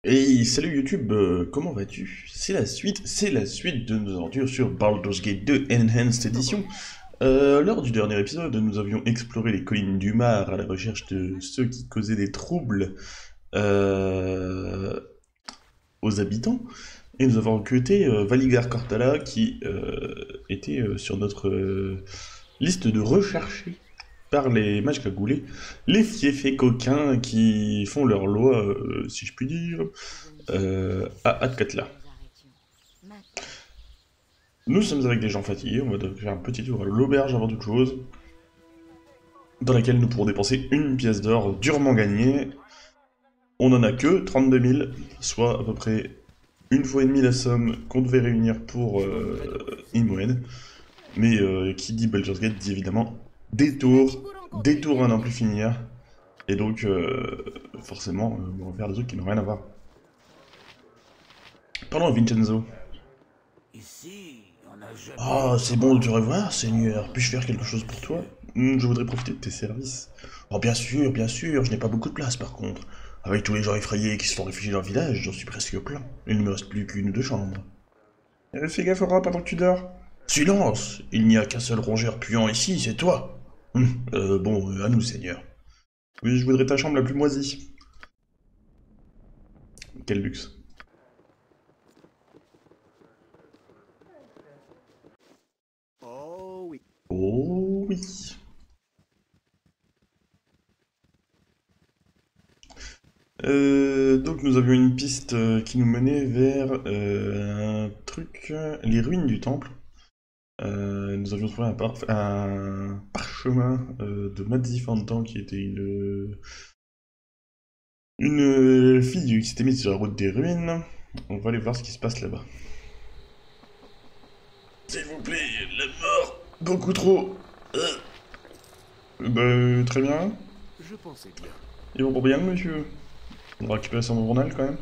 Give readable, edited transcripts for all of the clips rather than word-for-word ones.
Hey, salut YouTube, comment vas-tu? C'est la suite de nos aventures sur Baldur's Gate 2 Enhanced Edition. Lors du dernier épisode, nous avions exploré les collines du Mar à la recherche de ceux qui causaient des troubles euh, aux habitants, et nous avons recruté Valigar Cortala qui était sur notre liste de recherchés par les mages cagoulés, les fiefés coquins qui font leur loi, si je puis dire, à Atkatla. Nous sommes avec des gens fatigués, on va donc faire un petit tour à l'auberge avant toute chose, dans laquelle nous pourrons dépenser une pièce d'or durement gagnée. On n'en a que 32 000, soit à peu près une fois et demie la somme qu'on devait réunir pour Imoen. Mais qui dit Baldur's Gate dit évidemment détour à n'en plus finir. Et donc, forcément, on va faire des trucs qui n'ont rien à voir. Parlons à Vincenzo. Ah, c'est bon de te revoir, Seigneur. Puis-je faire quelque chose pour toi? Je voudrais profiter de tes services. Oh, bien sûr, je n'ai pas beaucoup de place par contre. Avec tous les gens effrayés qui se sont réfugiés dans le village, j'en suis presque plein. Il ne me reste plus qu'une ou deux chambres. Fais gaffe au rat pendant que tu dors. Silence! Il n'y a qu'un seul rongeur puant ici, c'est toi. À nous, Seigneur. Oui, je voudrais ta chambre la plus moisie. Quel luxe. Oh oui. Oh oui. Donc nous avions une piste qui nous menait vers un truc, les ruines du temple. Nous avions trouvé un parchemin de Madzi Fantan qui était une fille qui s'était mise sur la route des ruines. On va aller voir ce qui se passe là-bas. S'il vous plaît, la mort, beaucoup trop. Très bien. Je pensais bien. Ils vont pour bien, monsieur. On va récupérer son journal quand même.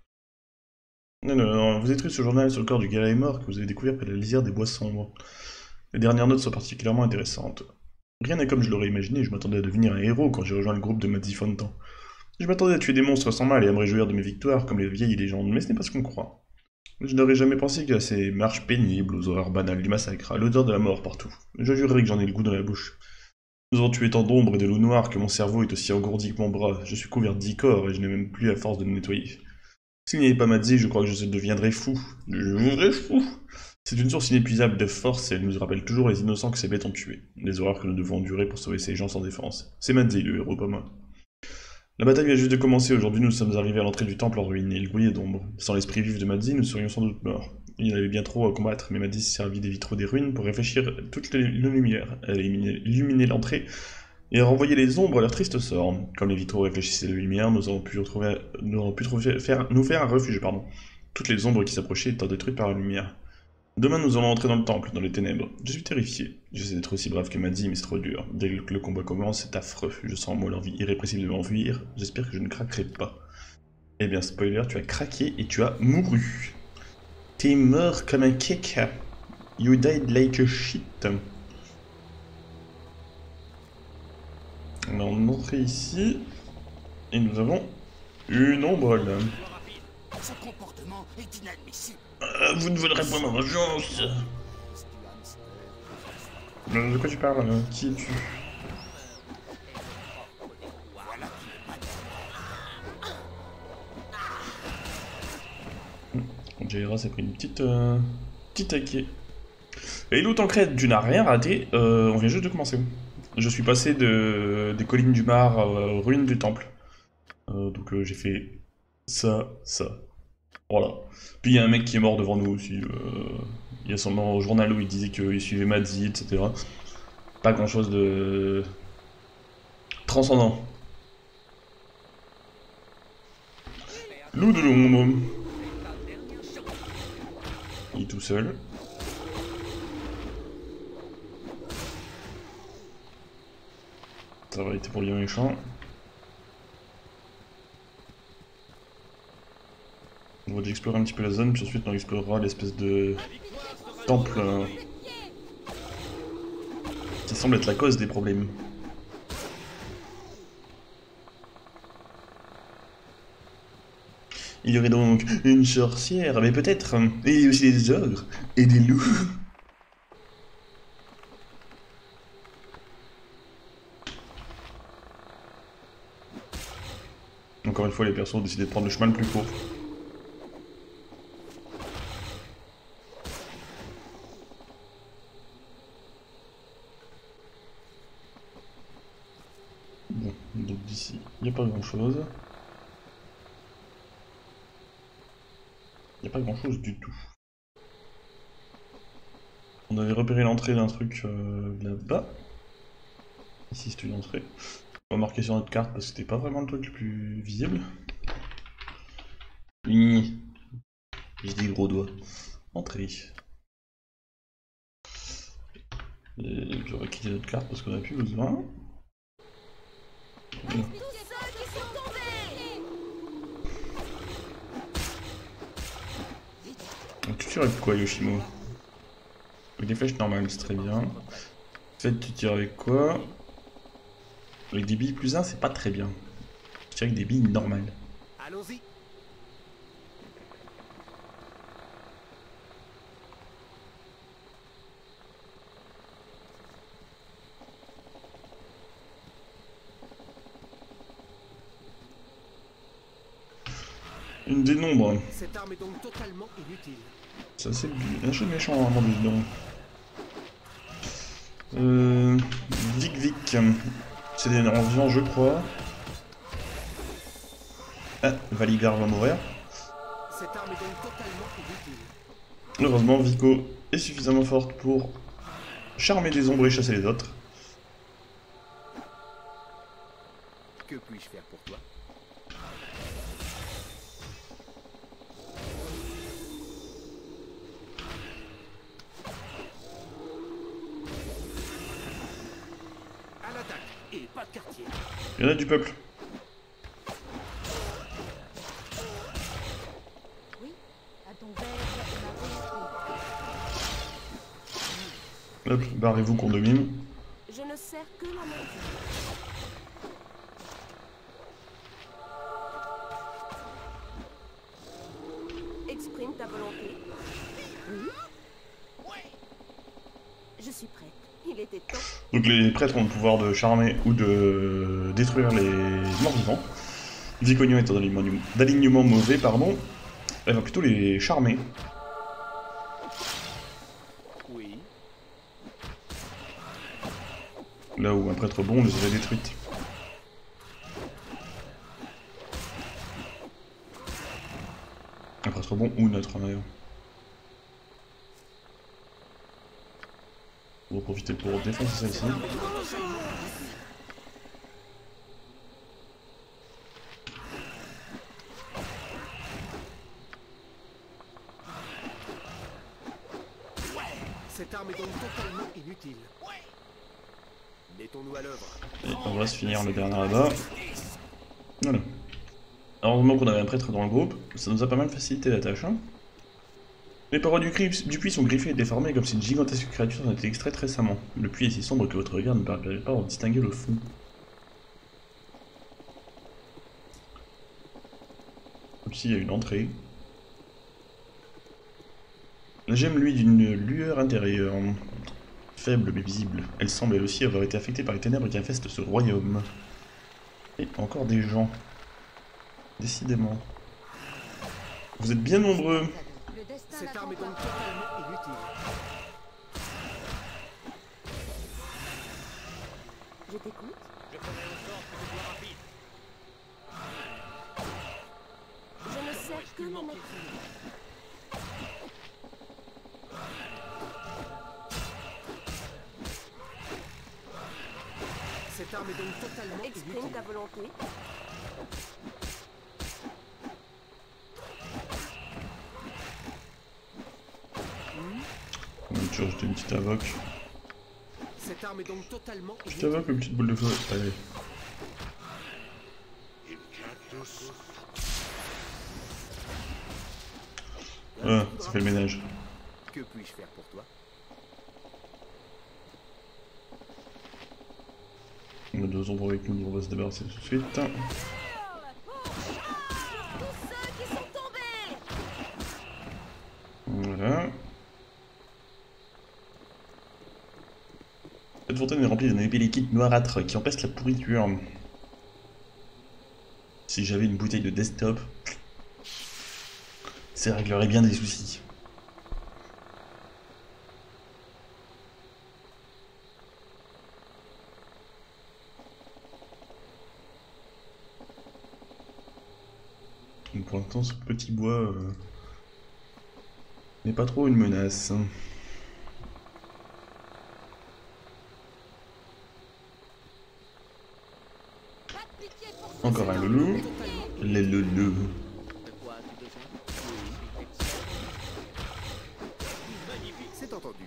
Non, vous écrivez ce journal sur le corps du guerrier mort que vous avez découvert près de la lisière des bois sombres. Les dernières notes sont particulièrement intéressantes. Rien n'est comme je l'aurais imaginé, je m'attendais à devenir un héros quand j'ai rejoint le groupe de Madzi Fontan. Je m'attendais à tuer des monstres sans mal et à me réjouir de mes victoires comme les vieilles légendes, mais ce n'est pas ce qu'on croit. Je n'aurais jamais pensé qu'à ces marches pénibles, aux horreurs banales du massacre, à l'odeur de la mort partout. Je jurerais que j'en ai le goût dans la bouche. Nous avons tué tant d'ombres et de loups noirs que mon cerveau est aussi engourdi que mon bras. Je suis couvert d'icors et je n'ai même plus la force de me nettoyer. S'il n'y avait pas Madzi, je crois que je deviendrais fou. Je deviendrais fou. C'est une source inépuisable de force et elle nous rappelle toujours les innocents que ces bêtes ont tués. Les horreurs que nous devons endurer pour sauver ces gens sans défense. C'est Madzi le héros, pas moi. La bataille vient juste de commencer, aujourd'hui nous sommes arrivés à l'entrée du temple en ruine et il grouillait d'ombre. Sans l'esprit vif de Madzi, nous serions sans doute morts. Il y en avait bien trop à combattre, mais Madzi s'est servi des vitraux des ruines pour réfléchir toutes les lumières. Elle a illuminé l'entrée et a renvoyé les ombres à leur triste sort. Comme les vitraux réfléchissaient les lumières, nous faire un refuge, pardon. Toutes les ombres qui s'approchaient étant détruites par la lumière. Demain, nous allons entrer dans le temple, dans les ténèbres. Je suis terrifié. J'essaie d'être aussi brave que Madzi, mais c'est trop dur. Dès que le combat commence, c'est affreux. Je sens en moi l'envie irrépressible de m'enfuir. J'espère que je ne craquerai pas. Eh bien, spoiler, tu as craqué et tu as mouru. T'es mort comme un caca. You died like a shit. On va entrer ici. Et nous avons une ombre là. Ce comportement est inadmissible. Vous ne voudrez pas ma vengeance. De quoi tu parles là? Qui es-tu? Jaira s'est pris une petite taquée. Et Lou Tancred, tu n'as rien raté, on vient juste de commencer. Je suis passé des collines du Mar aux ruines du temple. Donc j'ai fait ça. Voilà. Puis il y a un mec qui est mort devant nous aussi. Il y a son journal où il disait qu'il suivait Madzi, etc. Pas grand chose de transcendant. Loup de l'ombre. Il est tout seul. Ça va être pour les méchants. On va explorer un petit peu la zone, puis ensuite on explorera l'espèce de temple qui semble être la cause des problèmes. Il y aurait donc une sorcière, mais peut-être, et aussi des ogres, et des loups. Encore une fois, les persos ont décidé de prendre le chemin le plus court. Bon, donc d'ici, il n'y a pas grand chose. Il n'y a pas grand chose du tout. On avait repéré l'entrée d'un truc là-bas. Ici c'est une entrée. On va marquer sur notre carte parce que c'était pas vraiment le truc le plus visible. Oui. J'ai des gros doigts. Entrée. Et je vais quitter notre carte parce qu'on a plus besoin. Voilà. Donc tu tires avec quoi, Yoshimo? Avec des flèches normales, c'est très bien. En fait, tu tires avec quoi? Avec des billes plus 1, c'est pas très bien. Je tire avec des billes normales. Allons-y. Une dénombre. Cette arme est donc totalement inutile. C'est assez méchant, vraiment, dedans. Vic Vic. C'est des enviants, je crois. Ah, Valigar va mourir. Cette arme est donc totalement inutile. Heureusement, Vico est suffisamment forte pour charmer des ombres et chasser les autres. Que puis-je faire pour toi? À l'attaque et pas de quartier. Il y en a du peuple. Oui, à ton verre, Hop, barrez-vous qu'on domine. je ne sers que la magie. Exprime ta volonté. Oui. Je suis prête. Il était temps. Donc les prêtres ont le pouvoir de charmer ou de détruire les morts vivants. Vicogno étant d'alignement mauvais, pardon, elle va plutôt les charmer. Oui. Là où un prêtre bon les aurait détruites. Un prêtre bon ou neutre d'ailleurs. On va profiter pour défoncer celle-ci. Cette arme est donc totalement inutile. Mettons-nous à l'œuvre. Et on va se finir le dernier là-bas. Voilà. Heureusement qu'on avait un prêtre dans le groupe, ça nous a pas mal facilité la tâche. Hein. Les parois du puits sont griffées et déformées comme si une gigantesque créature en était extraite récemment. Le puits est si sombre que votre regard ne permet pas d'en distinguer le fond. Ici il y a une entrée. La gemme lui d'une lueur intérieure. Faible mais visible. Elle semble elle aussi avoir été affectée par les ténèbres qui infestent ce royaume. Et encore des gens. Décidément. Vous êtes bien nombreux. Le destin Cette n'attend arme est pas. donc totalement inutile. Je t'écoute. Je ferai en sorte que ce soit rapide. Je ne sers que la magie. Cette arme est donc totalement Exprime inutile. ta volonté. On va toujours jeter une petite invoque. Cette arme est donc totalement Petite inutile. invoque ou une petite boule de feu. Allez. Ah, ça fait le ménage. Que puis-je faire pour toi? On a deux ombres avec nous, on va se débarrasser tout de suite. Tous ceux qui sont fontaine est remplie d'un épais liquide noirâtre qui empeste la pourriture. Si j'avais une bouteille de desktop, ça réglerait bien des soucis. Donc pour l'instant, ce petit bois n'est pas trop une menace. Pas de pitié pour ça. Encore un loulou. Les loulous. De quoi as-tu besoin? Oui, magnifique, c'est entendu.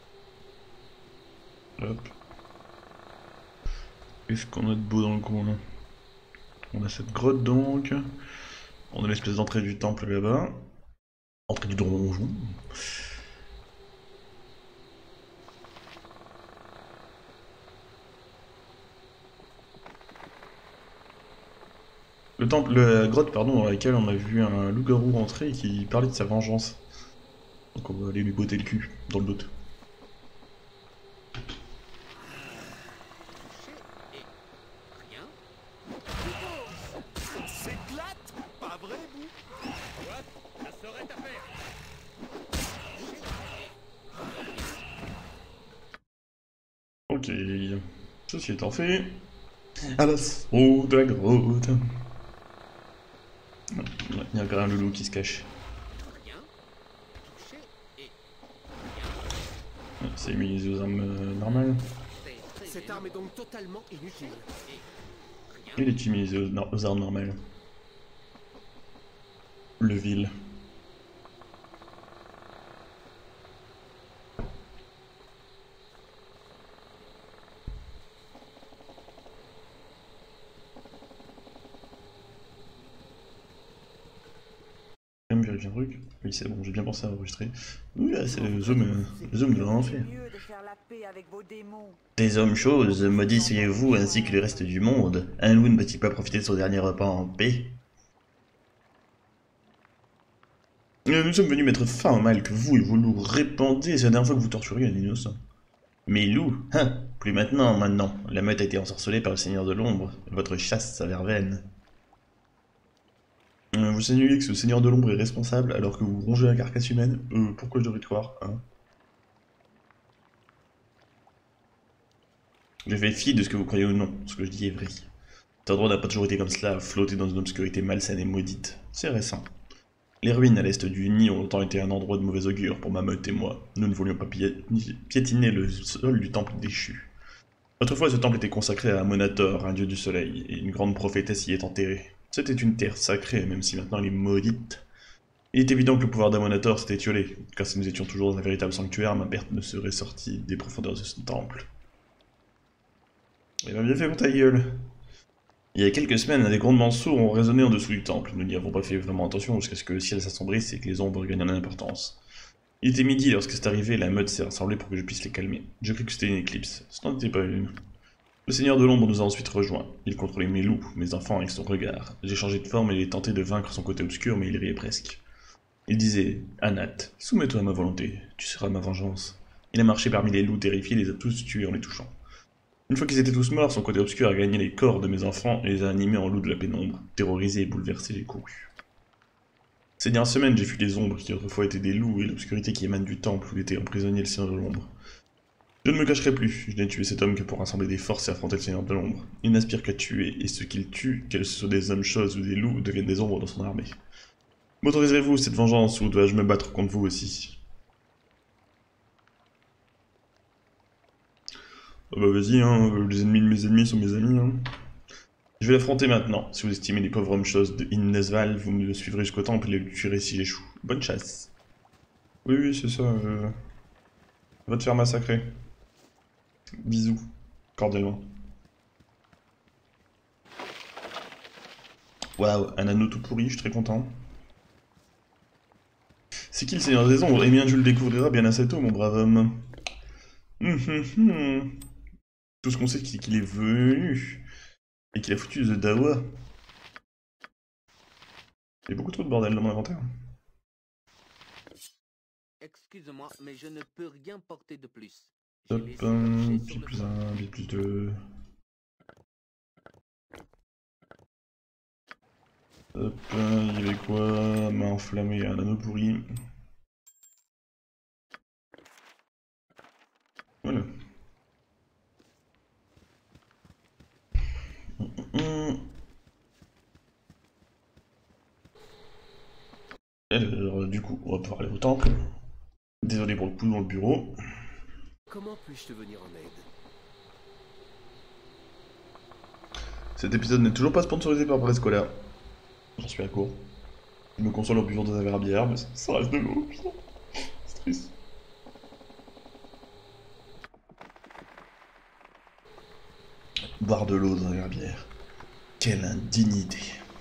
Hop. Qu'est-ce qu'on a de beau dans le coin? On a cette grotte donc. On a l'espèce d'entrée du temple là-bas. Entrée du donjon. Le temple, la grotte pardon, dans laquelle on a vu un loup-garou rentrer et qui parlait de sa vengeance. Donc on va aller lui botter le cul, dans le doute. Rien. C'est plate, pas vrai, vous? Quoi? Ça serait ta faire. Ok. Ceci étant fait. À l'assaut de la grotte. Il y a encore un loulou qui se cache. Rien. Touché et C'est mis aux armes normales. cette arme est donc totalement inutile. Il est mis aux armes normales. Le vil. Je vais me vérifier un truc. Oui, c'est bon, j'ai bien pensé à enregistrer. Oui, là, c'est les hommes de l'enfer. Mieux de faire la paix avec vos démons. Des hommes choses, maudits soyez-vous ainsi que le reste du monde. Un loup ne peut-il pas profiter de son dernier repas en paix? Nous sommes venus mettre fin au mal que vous et vos loups répandez. C'est la dernière fois que vous torturez un innocent. Mais loups, hein, plus maintenant. La meute a été ensorcelée par le Seigneur de l'Ombre. Votre chasse s'avère vaine. Vous insinuez que ce Seigneur de l'Ombre est responsable alors que vous rongez la carcasse humaine? Pourquoi je devrais te croire, hein? Je fais fi de ce que vous croyez ou non. Ce que je dis est vrai. Cet endroit n'a pas toujours été comme cela, à flotter dans une obscurité malsaine et maudite. C'est récent. Les ruines à l'est du nid ont longtemps été un endroit de mauvais augure pour ma meute et moi. Nous ne voulions pas piétiner le sol du temple déchu. Autrefois, ce temple était consacré à Amonator, un dieu du soleil, et une grande prophétesse y est enterrée. C'était une terre sacrée, même si maintenant elle est maudite. Il est évident que le pouvoir d'Amonator s'était étiolé, car si nous étions toujours dans un véritable sanctuaire, ma perte ne serait sortie des profondeurs de ce temple. Il a bien fait pour ta gueule. Il y a quelques semaines, des grondements sourds ont résonné en dessous du temple. Nous n'y avons pas fait vraiment attention jusqu'à ce que le ciel s'assombrisse et que les ombres gagnent en importance. Il était midi lorsque c'est arrivé, la meute s'est rassemblée pour que je puisse les calmer. Je crus que c'était une éclipse. Ce n'en était pas une. Le Seigneur de l'Ombre nous a ensuite rejoints. Il contrôlait mes loups, mes enfants avec son regard. J'ai changé de forme et il est tenté de vaincre son côté obscur, mais il riait presque. Il disait « Anat, soumets-toi à ma volonté, tu seras ma vengeance. » Il a marché parmi les loups terrifiés et les a tous tués en les touchant. Une fois qu'ils étaient tous morts, son côté obscur a gagné les corps de mes enfants et les a animés en loups de la pénombre. Terrorisés et bouleversés, j'ai couru. Ces dernières semaines, j'ai fui les ombres qui autrefois étaient des loups et l'obscurité qui émane du temple où était emprisonné le Seigneur de l'Ombre. Je ne me cacherai plus, je n'ai tué cet homme que pour rassembler des forces et affronter le Seigneur de l'Ombre. Il n'aspire qu'à tuer, et ceux qu'il tue, qu'elles soient des hommes choses ou des loups, deviennent des ombres dans son armée. M'autoriserez-vous cette vengeance ou dois-je me battre contre vous aussi? Ah bah vas-y, hein, les ennemis de mes ennemis sont mes amis, hein. Je vais l'affronter maintenant. Si vous estimez les pauvres hommes choses de Innesval, vous me suivrez jusqu'au temple et le tuerez si j'échoue. Bonne chasse. Oui, oui, c'est ça, va te faire massacrer. Bisous, cordialement. Waouh, un anneau tout pourri, je suis très content. C'est qui le Seigneur des Ombres? Eh bien, tu le découvriras bien assez tôt, mon brave homme. Tout ce qu'on sait, c'est qu'il est venu et qu'il a foutu The Dawa. Il y a beaucoup trop de bordel dans mon inventaire. Excuse-moi, mais je ne peux rien porter de plus. Hop, puis plus 1, puis plus 2. Hop, il y avait quoi? Main enflammée, un anneau pourri. Voilà. Alors, du coup, on va pouvoir aller au temple. Désolé pour le coup dans le bureau. Comment puis-je te venir en aide? Cet épisode n'est toujours pas sponsorisé par Brescola. J'en suis à court. Je me console en buvant des verres à bière, mais ça reste de l'eau, putain. C'est triste. Boire de l'eau dans un verre à bière. Quelle indignité.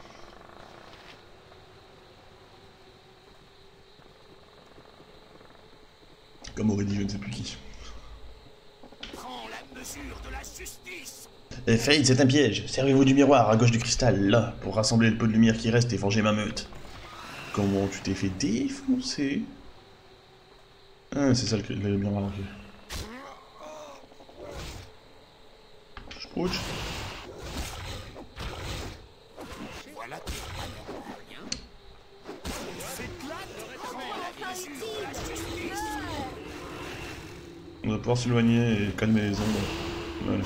Comme aurait dit je ne sais plus qui. Prends la mesure de la justice! Fade, c'est un piège. Servez-vous du miroir à gauche du cristal, là, pour rassembler le peu de lumière qui reste et venger ma meute. Comment tu t'es fait défoncer? Ah, c'est ça le miroir, ok. Ouch. Voilà tes rien. C'est là prends la mesure de la justice! On va pouvoir s'éloigner et calmer les ombres. Voilà.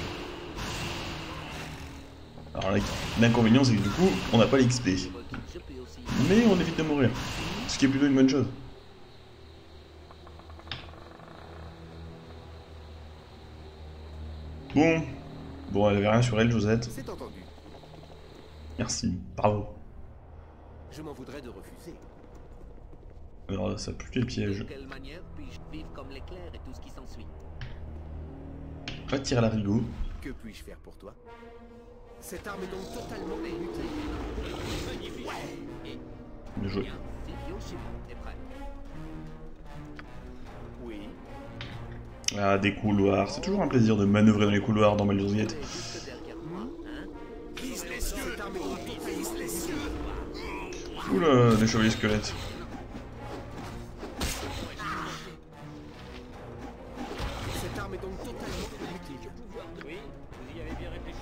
Alors l'inconvénient c'est que du coup, on n'a pas l'XP. Mais on évite de mourir. Ce qui est plutôt une bonne chose. Bon, elle avait rien sur elle, Josette. C'est entendu. Merci, bravo. Je m'en voudrais de refuser. Alors ça pue les pièges. De quelle manière puis-je vivre comme l'éclair et tout ce qui s'ensuit? Pas de tir à l'arigot. Que puis-je faire pour toi? Cette arme est donc totalement inutile. Magnifique. Ouais. Et Bien joué. bien, si Yoshima est prêt. oui. Ah, des couloirs. C'est toujours un plaisir de manœuvrer dans les couloirs dans Baldur's Gate. Juste derrière moi, hein? Vise les cieux. Cette arme est donc vise les cieux. Oula, les chevaliers squelettes. Cette arme est donc totalement inutile. Oui, vous y avez bien réfléchi.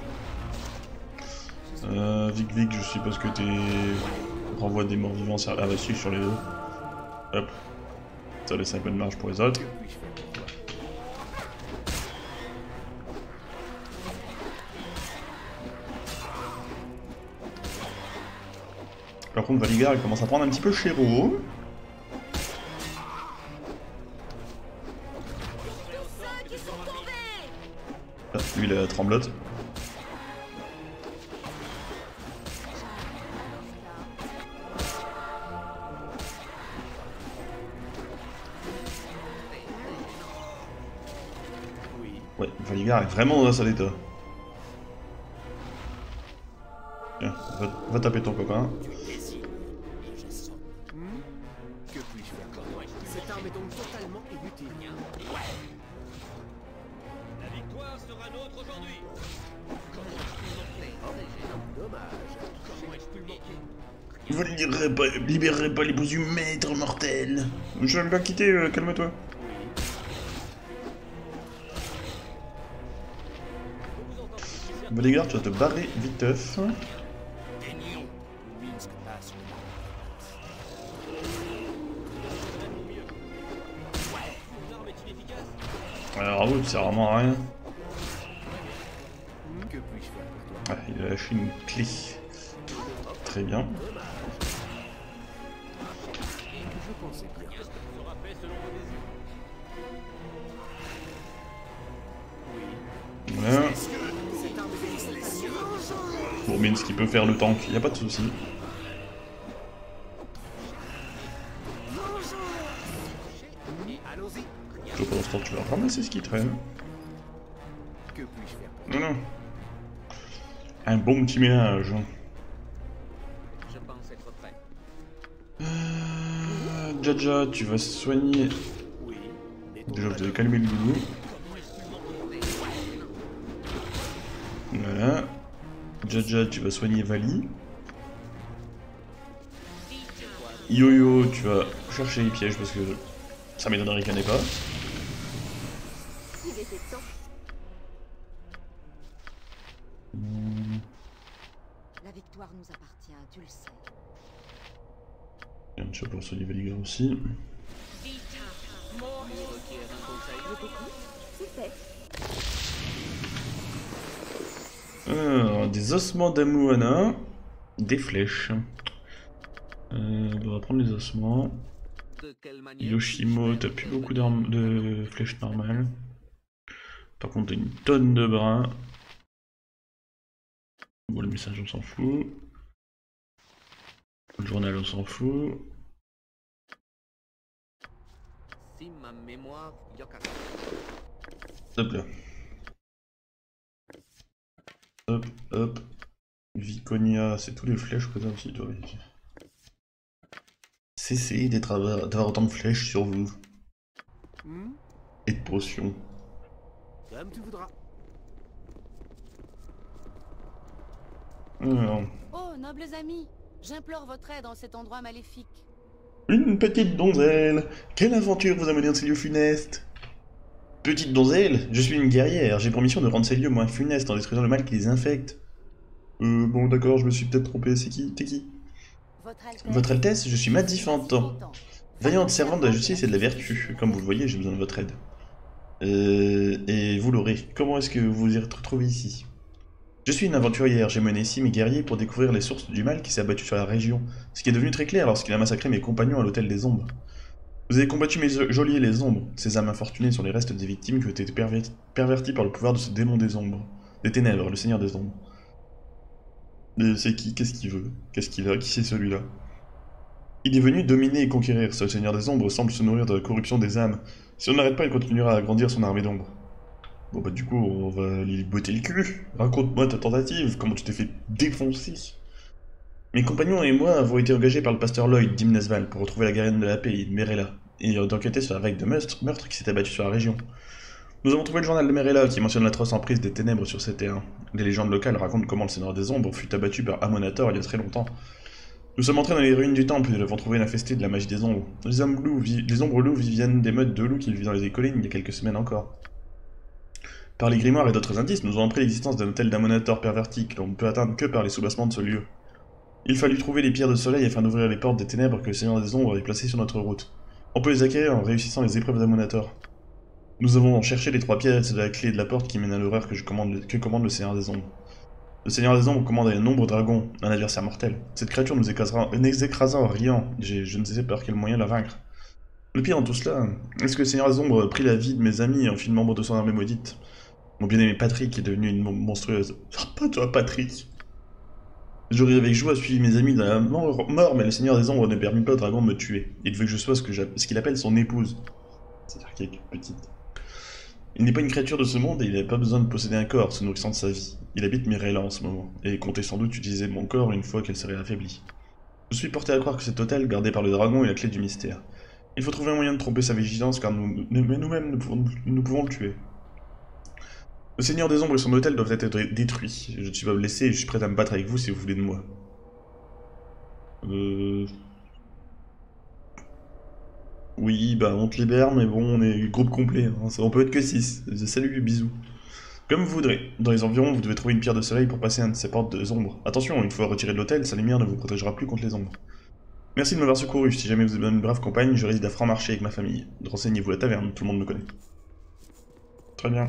Vic, je suppose que t'es... Renvoi des morts vivants à la suite sur les deux. Hop. Ça laisse un peu de marge pour les autres. Que puis-je faire pour toi? Par contre, Valigar, il commence à prendre un petit peu chéro. Ceux qui sont tombés! Ah, lui, il a la tremblote. Oui. Ouais, Valigar est vraiment dans un sale état. Tiens, va taper ton copain. Que puis-je faire pour toi? Cette arme est donc totalement inutile. La victoire sera nôtre aujourd'hui. Dommage. Comment ai-je pu le manquer? Vous libérerez pas les beaux maîtres mortels. Je vais me pas quitter, calme-toi. Valigar, tu vas te barrer viteuf. Daignons où Minsk passe. Mon arme est inefficace. Alors, Raoult, c'est vraiment à rien. Que puis-je faire pour toi? Ah, il a lâché une clé. Très bien. Je pensais bien. Sera fait selon vos désirs. Oui. Voilà. Cette arme est donc totalement Pour Minsk, qui peut faire le tank, y a pas de souci. Allons-y. Toi, pour l'instant, tu vas ramasser ce qui traîne. Que puis-je faire pour Non. Un bon petit ménage. Je pense être prêt. Jaja, tu vas soigner. Oui. Déjà, vous avez calmé le loulou. Voilà. Jaja, tu vas soigner Vali. Yo-Yo, tu vas chercher les pièges parce que ça m'étonnerait qu'il n'y en ait pas. pouvoir nous appartient, tu le sais. Il y a un chat pour se Valiga aussi. Il requiert un conseil. C'est fait. Alors, des ossements d'Amuana, des flèches. On va prendre les ossements. De quelle manière Yoshimo, t'as plus beaucoup d'armes de flèches normales. Par contre, t'as une tonne de bras. Bon, le message, on s'en fout. Le journal, on s'en fout. Si ma mémoire, Yoka. Hop là. Hop, hop. Viconia, c'est tous les flèches que t'as aussi, toi. Cessez d'avoir autant de flèches sur vous. Et de potions. Comme tu voudras. Alors, Oh, nobles amis, j'implore votre aide en cet endroit maléfique. une petite donzelle. Quelle aventure vous a mené dans ces lieux funestes? Petite donzelle, je suis une guerrière. J'ai pour mission de rendre ces lieux moins funestes en détruisant le mal qui les infecte. Bon d'accord, je me suis peut-être trompé. C'est qui? T'es qui? Votre Altesse, je suis Madifantan, vaillante servante de la justice et de la vertu. Comme vous le voyez, j'ai besoin de votre aide. Et vous l'aurez. Comment est-ce que vous vous y retrouvez ici? Je suis une aventurière, j'ai mené ici mes guerriers pour découvrir les sources du mal qui s'est abattu sur la région, ce qui est devenu très clair lorsqu'il a massacré mes compagnons à l'hôtel des Ombres. Vous avez combattu mes geôliers les Ombres, ces âmes infortunées sont les restes des victimes qui ont été perverties par le pouvoir de ce démon des Ombres, des Ténèbres, le Seigneur des Ombres. C'est qui? Qu'est-ce qu'il veut? Qu'est-ce qu'il a? Qui c'est celui-là? Il est venu dominer et conquérir, ce Seigneur des Ombres semble se nourrir de la corruption des âmes. Si on n'arrête pas, il continuera à agrandir son armée d'ombres. Bon bah du coup, on va lui botter le cul. Raconte-moi ta tentative, comment tu t'es fait défoncer. Mes compagnons et moi avons été engagés par le pasteur Lloyd d'Imnesval pour retrouver la gardienne de la paix, Merella, et d'enquêter sur la vague de meurtres qui s'est abattue sur la région. Nous avons trouvé le journal de Merella qui mentionne l'atroce emprise des ténèbres sur ces terrains. Les légendes locales racontent comment le Seigneur des Ombres fut abattu par Amonator il y a très longtemps. Nous sommes entrés dans les ruines du temple et nous avons trouvé infesté de la magie des ombres. Les ombres loups viennent des meutes de loups qui vivent dans les collines il y a quelques semaines encore. Par les grimoires et d'autres indices, nous avons appris l'existence d'un hôtel d'Amonator perverti que l'on ne peut atteindre que par les soubassements de ce lieu. Il fallut trouver les pierres de soleil afin d'ouvrir les portes des ténèbres que le Seigneur des Ombres avait placées sur notre route. On peut les acquérir en réussissant les épreuves d'Amonator. Nous avons cherché les 3 pièces de la clé de la porte qui mène à l'horreur que commande le Seigneur des Ombres. Le Seigneur des Ombres commande un nombre dragon, un adversaire mortel. Cette créature nous écrasera en riant. Je ne sais par quel moyen la vaincre. Le pire dans tout cela, est-ce que le Seigneur des Ombres a pris la vie de mes amis en fit membre de son armée maudite? Mon bien-aimé Patrick est devenu une monstrueuse. Pas toi, Patrick. J'aurais avec joie suivi mes amis dans la mort, mais le Seigneur des Ombres ne permit pas au dragon de me tuer. Il veut que je sois ce qu'il appelle son épouse. C'est-à-dire qu'elle est petite. Il n'est pas une créature de ce monde et il n'a pas besoin de posséder un corps, se nourrissant de sa vie. Il habite Mirella en ce moment, et comptait sans doute utiliser mon corps une fois qu'elle serait affaiblie. Je suis porté à croire que cet hôtel, gardé par le dragon, est la clé du mystère. Il faut trouver un moyen de tromper sa vigilance, car nous-mêmes nous pouvons le tuer. Le Seigneur des Ombres et son hôtel doivent être détruits. Je ne suis pas blessé et je suis prêt à me battre avec vous si vous voulez de moi. Oui, bah on te libère, mais bon, on est groupe complet, hein. On peut être que 6. Salut, bisous. Comme vous voudrez. Dans les environs, vous devez trouver une pierre de soleil pour passer un de ces portes des ombres. Attention, une fois retiré de l'hôtel, sa lumière ne vous protégera plus contre les ombres. Merci de m'avoir secouru. Si jamais vous êtes une brave compagne, je réside à Franc-Marché avec ma famille. Renseignez-vous à la taverne, tout le monde me connaît. Très bien.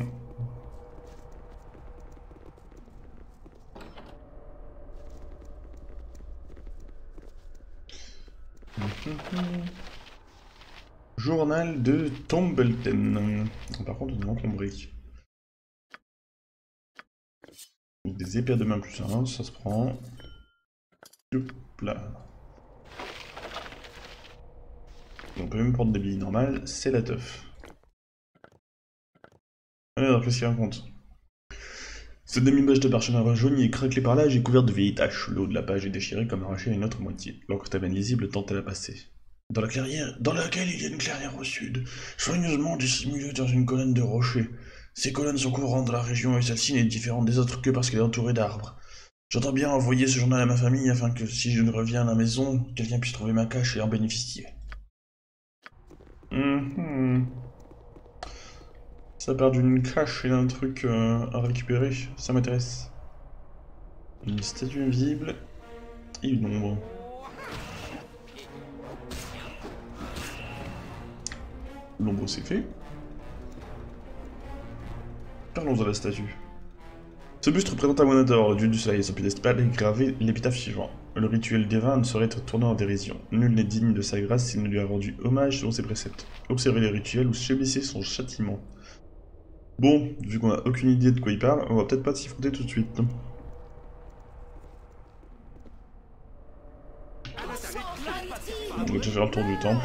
Journal de Tombleton. Par contre, on est encombré. Des épées de main plus 1, ça se prend. Hop là. On peut même prendre des billes normales, c'est la teuf. Alors, qu'est-ce qu'il raconte? Cette demi-page de parchemin jauni et craquelée par l'âge est couverte de vieilles taches. Le haut de la page est déchiré comme arraché à une autre moitié. L'encre est à peine lisible tant elle a passé. Dans la clairière, dans laquelle il y a une clairière au sud, soigneusement dissimulée dans une colonne de rochers. Ces colonnes sont courantes dans la région et celle-ci n'est différente des autres que parce qu'elle est entourée d'arbres. J'entends bien envoyer ce journal à ma famille afin que si je ne reviens à la maison, quelqu'un puisse trouver ma cache et en bénéficier. Ça part d'une cache et d'un truc à récupérer, ça m'intéresse. Une statue invisible Et une ombre. L'ombre c'est fait. Parlons de la statue. Ce buste représente Amonator, dieu du soleil, et sur le piédestal est gravé l'épitaphe suivant. Le rituel divin ne saurait être tourné en dérision. Nul n'est digne de sa grâce s'il ne lui a rendu hommage selon ses préceptes. Observez les rituels ou subissez son châtiment. Bon, vu qu'on a aucune idée de quoi il parle, on va peut-être pas s'y frotter tout de suite. On va déjà faire le tour du temple.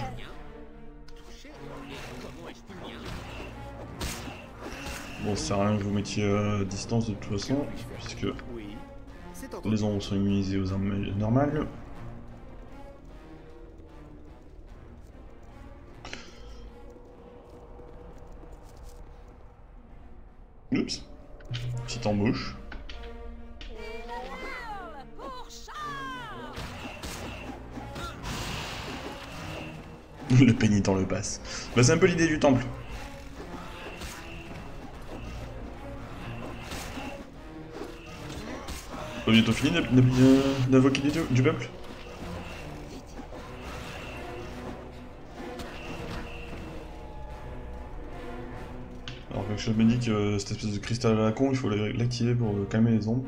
Bon, ça sert à rien que vous mettiez à distance de toute façon, puisque les ombres sont immunisés aux armes normales. Oups. Petite embauche. Le pénitent le passe. Bah, c'est un peu l'idée du temple. On va bientôt fini d'invoquer du peuple. Alors quelque chose me dit que cette espèce de cristal à la con, il faut l'activer pour calmer les ombres.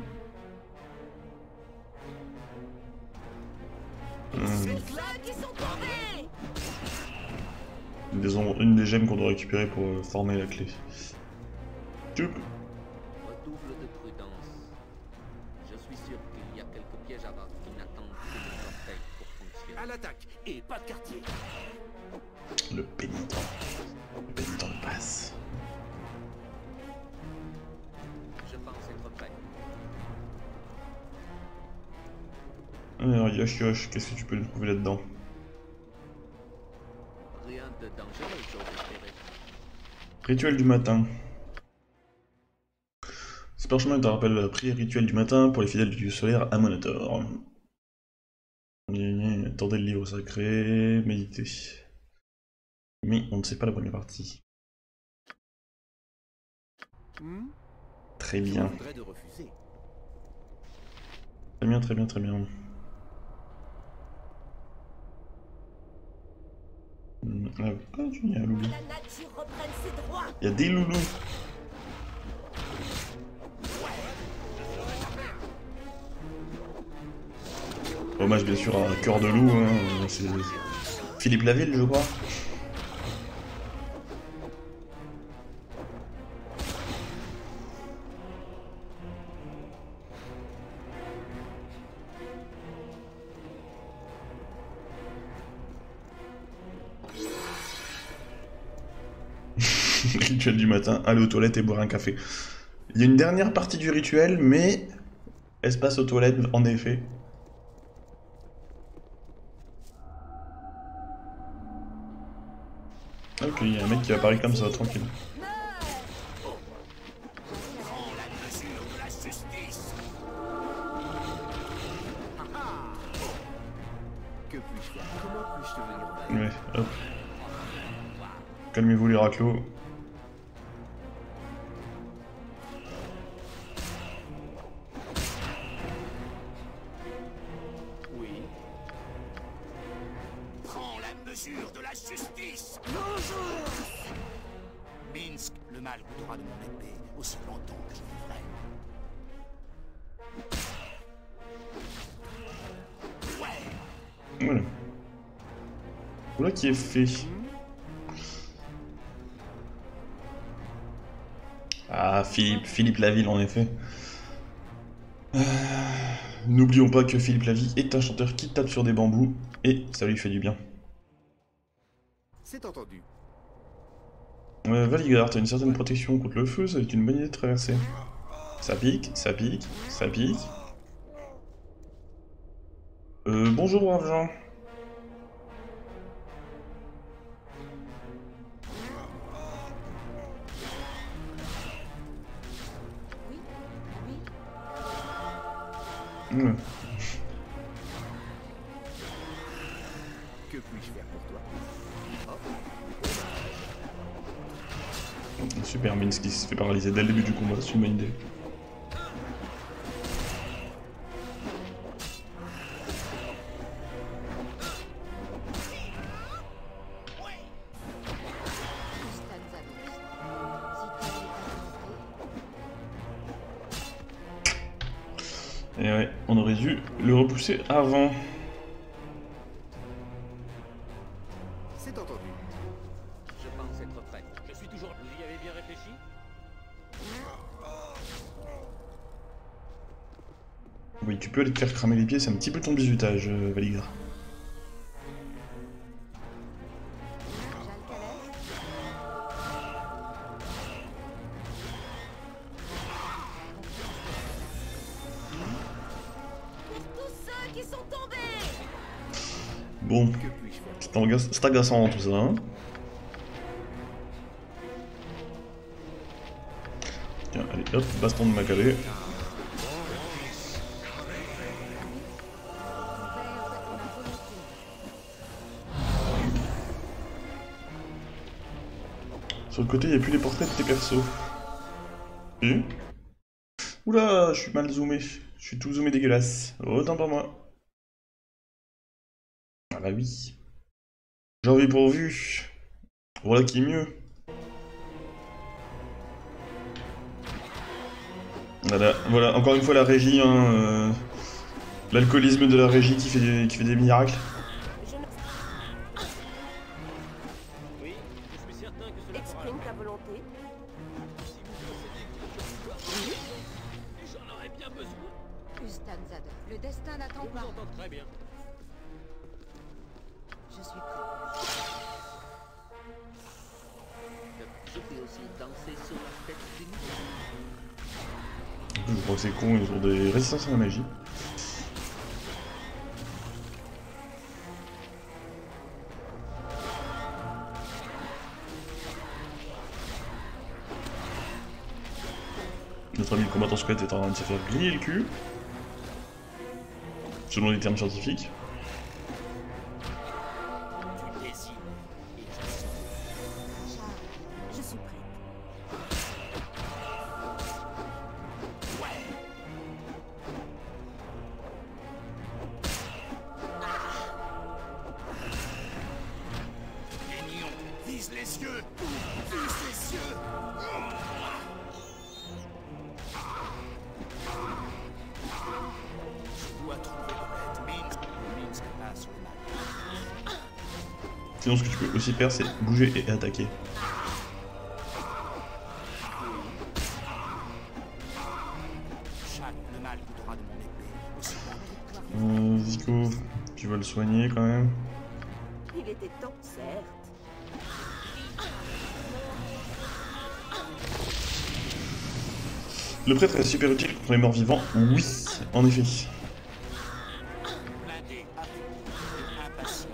Une des gemmes qu'on doit récupérer pour former la clé. Tchoup. Redouble de prudence. Je suis sûr qu'il y a quelques pièges à bas qui n'attendent que le orteil pour fonctionner. À l'attaque et pas de quartier. Le pénitent. Le pénitent le passe. Je pense être prêt. Alors Yosh, qu'est-ce que tu peux nous trouver là-dedans? Rien de dangereux, j'ose espérer. Rituel du matin. Ce parchemin est un rappel à la prière rituelle du matin pour les fidèles du dieu solaire Amonator. Attendez le livre sacré, méditer. Mais on ne sait pas la première partie. Très bien. De refuser. Très bien, très bien, très bien. Ah, il y a un loulou. La nature reprenne ses droits. Il y a des loulous. Hommage bien sûr à Cœur de Loup, hein. C'est Philippe Laville je crois. Rituel du matin, aller aux toilettes et boire un café. Il y a une dernière partie du rituel, mais espace aux toilettes en effet. Ok, il y a un mec qui apparaît comme ça, tranquille. Prends la mesure de la justice. Que puis-je faire? Comment puis-je te venir? Ouais, hop. Calmez-vous les raclos. Oui. Prends la mesure de la justice. Minsk, le mal goûtera de mon épée aussi longtemps que je vivrai. Ouais. Voilà. Voilà qui est fait. Ah, Philippe Laville en effet. N'oublions pas que Philippe Laville est un chanteur qui tape sur des bambous et ça lui fait du bien. C'est entendu. Valigard, t'as une certaine protection contre le feu, ça va être une bonne idée de traverser. Ça pique, ça pique, ça pique. Bonjour braves gens. Ouais. Que puis-je faire pour toi? Super, Minsk qui se fait paralyser dès le début du combat, c'est une bonne idée. On aurait dû le repousser avant. C'est entendu. Je pense être prêt. Je suis toujours... Vous y avez bien réfléchi? Oui, tu peux aller te faire cramer les pieds, c'est un petit peu ton bizutage, Valigar. Tous ceux qui sont tombés. Bon, Que puis-je faire? c'est agaçant tout ça, hein. Tiens, allez, hop, baston de Macalé. Sur le côté, il n'y a plus les portraits de tes persos. Et oula, je suis mal zoomé. Je suis tout zoomé dégueulasse. Autant pour moi. Ah bah oui. J'en pourvu. Voilà qui est mieux. Voilà, encore une fois la régie, hein, l'alcoolisme de la régie qui fait des miracles. Oui, je suis certain que cela fera... Exprime ta volonté. Si vous possédez quelque chose... J'en aurais bien besoin. Ustan Zadok, le destin n'attend On vous pas. entend très bien. Je suis prêt. Je peux aussi danser sur la tête d'une... Je crois que c'est con, ils ont des résistances à la magie. Notre ami le combattant squelette est en train de se faire griller le cul. Selon les termes scientifiques. Tu désignes. Et Je suis prête. Gagnons. Vise les yeux. Vise les yeux. Je dois trouver le maître. Minsk passe le mal. Sinon, ce que tu peux aussi faire, c'est bouger et attaquer. Chaque le mal coûtera de mon épée. Aussi loin que Zico, tu vas le soigner quand même. Il était temps, certes. Le prêtre est super utile contre les morts vivants. Oui, en effet. blindé, affaibli, impatient.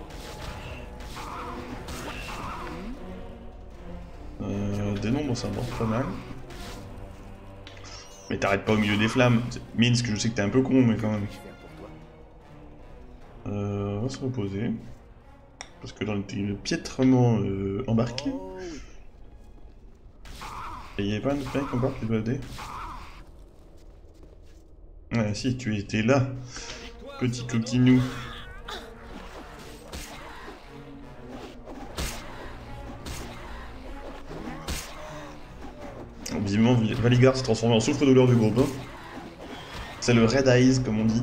Dénombre, ça marche pas mal. Mais t'arrêtes pas au milieu des flammes. Minsk, je sais que t'es un peu con, mais quand même. Que puis-je faire pour toi? On va se reposer. Parce que là, on était piètrement embarqué. Oh oui. Et y'avait pas un autre mec encore qui doit aider. Ouais, si, tu étais là, petit coquinou. Visiblement, Valigar s'est transformé en souffre-douleur du groupe. Hein. C'est le Red Eyes, comme on dit.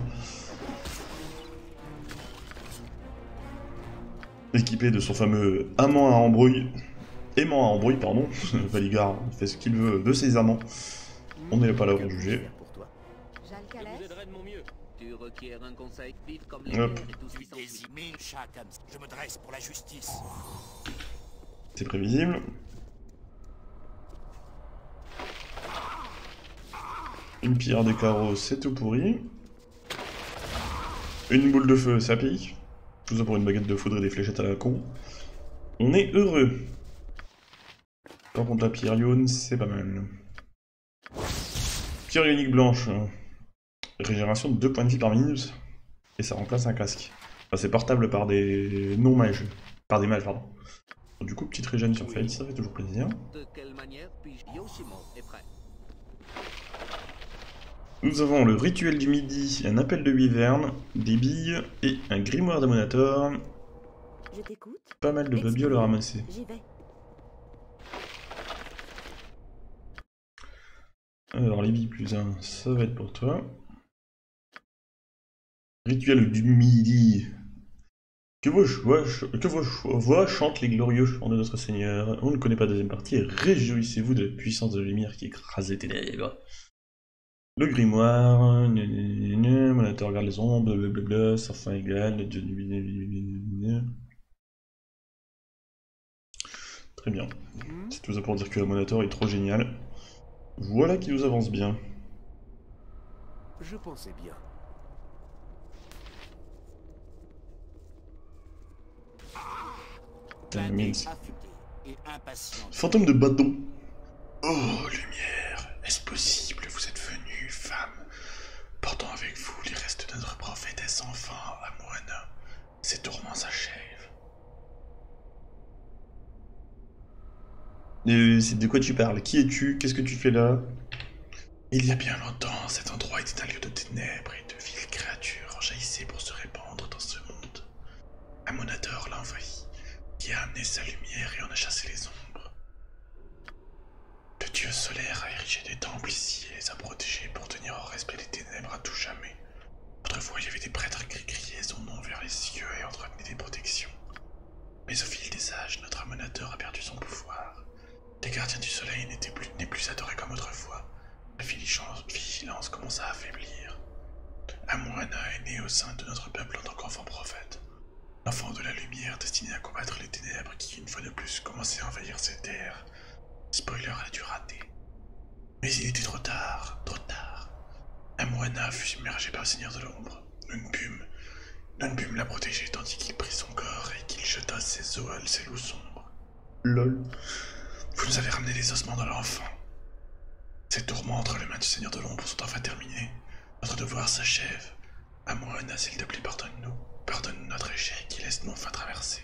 Équipé de son fameux aimant à embrouille. Aimant à embrouille, pardon. Valigar fait ce qu'il veut de ses amants. On n'est pas là pour Que puis-je juger. faire pour toi? Je vous Jalcalès, aiderai de mon mieux. Tu requiers un conseil vite comme les Hop. guerres et tout ce Tu qui s'ensuit. désignes chacun. Je me dresse pour la justice. C'est prévisible. Une pierre des carreaux, c'est tout pourri. Une boule de feu, ça pique. Tout ça pour une baguette de foudre et des fléchettes à la con. On est heureux. Par contre, la pierre ione, c'est pas mal. Pierre ionique blanche. Régénération de 2 points de vie par minute. Et ça remplace un casque. Enfin, c'est portable par des non-mages. Par des mages, pardon. Du coup, petite régène sur Faith, ça fait toujours plaisir. De quelle manière puis-je... Yoshimo est prêt. Nous avons le rituel du midi, un appel de wyvern, des billes et un grimoire d'Amonator. Je t'écoute. Pas mal de babioles à ramasser. J'y vais. Alors les billes plus 1, ça va être pour toi. Rituel du midi. Que vos voix chantent les glorieux chants de notre Seigneur. On ne connaît pas la deuxième partie et réjouissez-vous de la puissance de la lumière qui écrase les ténèbres. Le grimoire, Monator regarde les ombres, blablabla, sans fin égal, très bien. C'est tout ça pour dire que le Monator est trop génial. Voilà qui nous avance bien. Je pensais bien. Mix. Affûté et impatient. Fantôme de bateau. Oh, lumière, est-ce possible? Vous êtes venue, femme, portant avec vous les restes de notre prophétesse enfant, Amoana. Ses tourments s'achèvent. C'est de quoi tu parles? Qui es-tu? Qu'est-ce que tu fais là? Il y a bien longtemps, cet endroit était un lieu de ténèbres et de viles créatures jaillissaient pour se répandre dans ce monde. Amonador l'a envahi, qui a amené sa lumière et en a chassé les ombres. Le dieu solaire a érigé des temples ici et les a protégés pour tenir en respect les ténèbres à tout jamais. Autrefois, il y avait des prêtres qui criaient son nom vers les cieux et entretenaient des protections. Mais au fil des âges, notre Amonador a perdu son pouvoir. Les gardiens du soleil n'est plus adorés comme autrefois. La vigilance commença à affaiblir. Amoana est né au sein de notre peuple en tant qu'enfant prophète. L'enfant de la lumière destiné à combattre les ténèbres qui, une fois de plus, commençaient à envahir ces terres. Spoiler a dû rater. Mais il était trop tard, trop tard. Amoana fut submergé par le Seigneur de l'ombre. Nous ne pûmes la protéger tandis qu'il prit son corps et qu'il jeta ses os à ses loups sombres. Lol. Vous nous avez ramené les ossements de l'enfant. Ces tourments entre les mains du Seigneur de l'ombre sont enfin terminés. Notre devoir s'achève. Amoana, s'il te plaît, pardonne-nous. Pardonne notre échec et laisse-nous enfin traverser.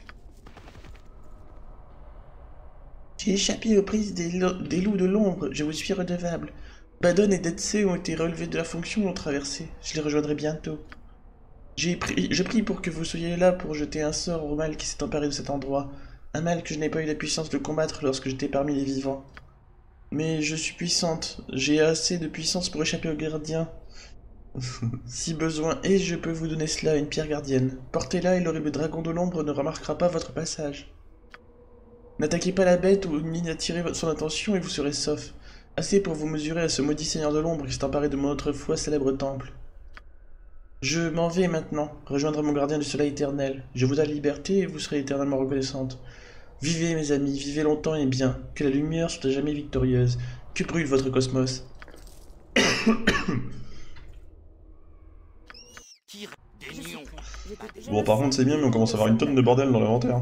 J'ai échappé aux prises des loups de l'ombre, je vous suis redevable. Badon et Detsé ont été relevés de la fonction et ont traversé. Je les rejoindrai bientôt. Je prie pour que vous soyez là pour jeter un sort au mal qui s'est emparé de cet endroit. Un mal que je n'ai pas eu la puissance de combattre lorsque j'étais parmi les vivants. Mais je suis puissante. J'ai assez de puissance pour échapper aux gardiens. Si besoin est, je peux vous donner cela, une pierre gardienne. Portez-la et l'horrible dragon de l'ombre ne remarquera pas votre passage. N'attaquez pas la bête ou ni n'attirez son attention et vous serez sauf. Assez pour vous mesurer à ce maudit seigneur de l'ombre qui s'est emparé de mon autrefois célèbre temple. Je m'en vais maintenant, rejoindre mon gardien du soleil éternel. Je vous donne la liberté et vous serez éternellement reconnaissante. Vivez mes amis, vivez longtemps et bien, que la lumière soit à jamais victorieuse. Que brûle votre cosmos. Bon, par contre, c'est bien, mais on commence à avoir une tonne de bordel dans l'inventaire.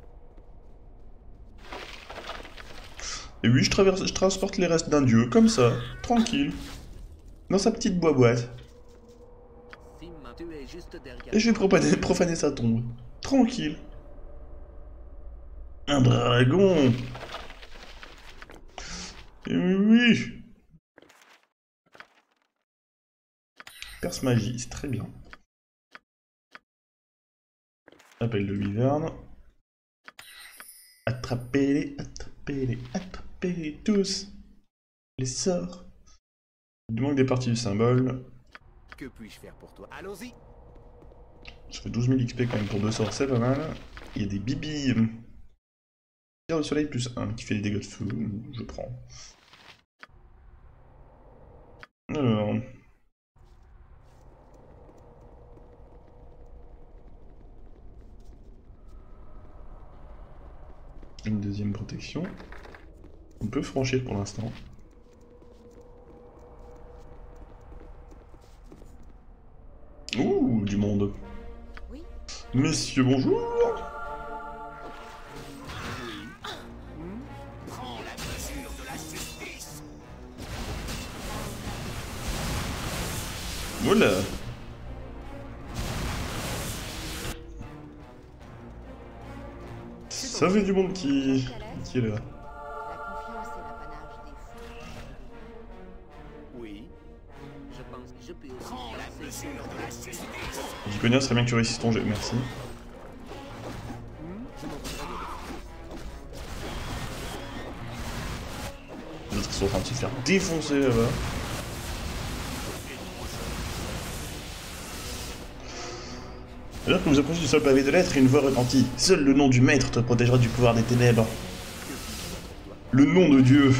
Et oui, je transporte les restes d'un dieu, comme ça, tranquille, dans sa petite boîte. Et je vais profaner sa tombe, tranquille. Un dragon. Et oui. Perce magie, c'est très bien. Appel de Wyvern. Attrapez-les, attrapez-les, attrapez-les tous. Les sorts. Il manque des parties du symbole. Que puis-je faire pour toi? Allons-y. Ça fait 12 000 XP quand même pour 2 sorts, c'est pas mal. Il y a des bibilles. Pierre de soleil plus 1 qui fait des dégâts de feu, je prends. Alors... Une deuxième protection. On peut franchir pour l'instant. Ouh, du monde. Oui. Messieurs, bonjour. Prends la mesure de la justice. Voilà. Ça fait du monde qui est là. La confiance est l'apanage des fous. Oui. Je pense que je peux aussi Prends la penser. mesure de la justice. J'y serait bien que tu réussisses ton jet, merci. Les autres sont en train de se faire défoncer là-bas. Alors que vous approchez du sol pavé de lettres, une voix retentit. Seul le nom du maître te protégera du pouvoir des ténèbres. Le nom de Dieu.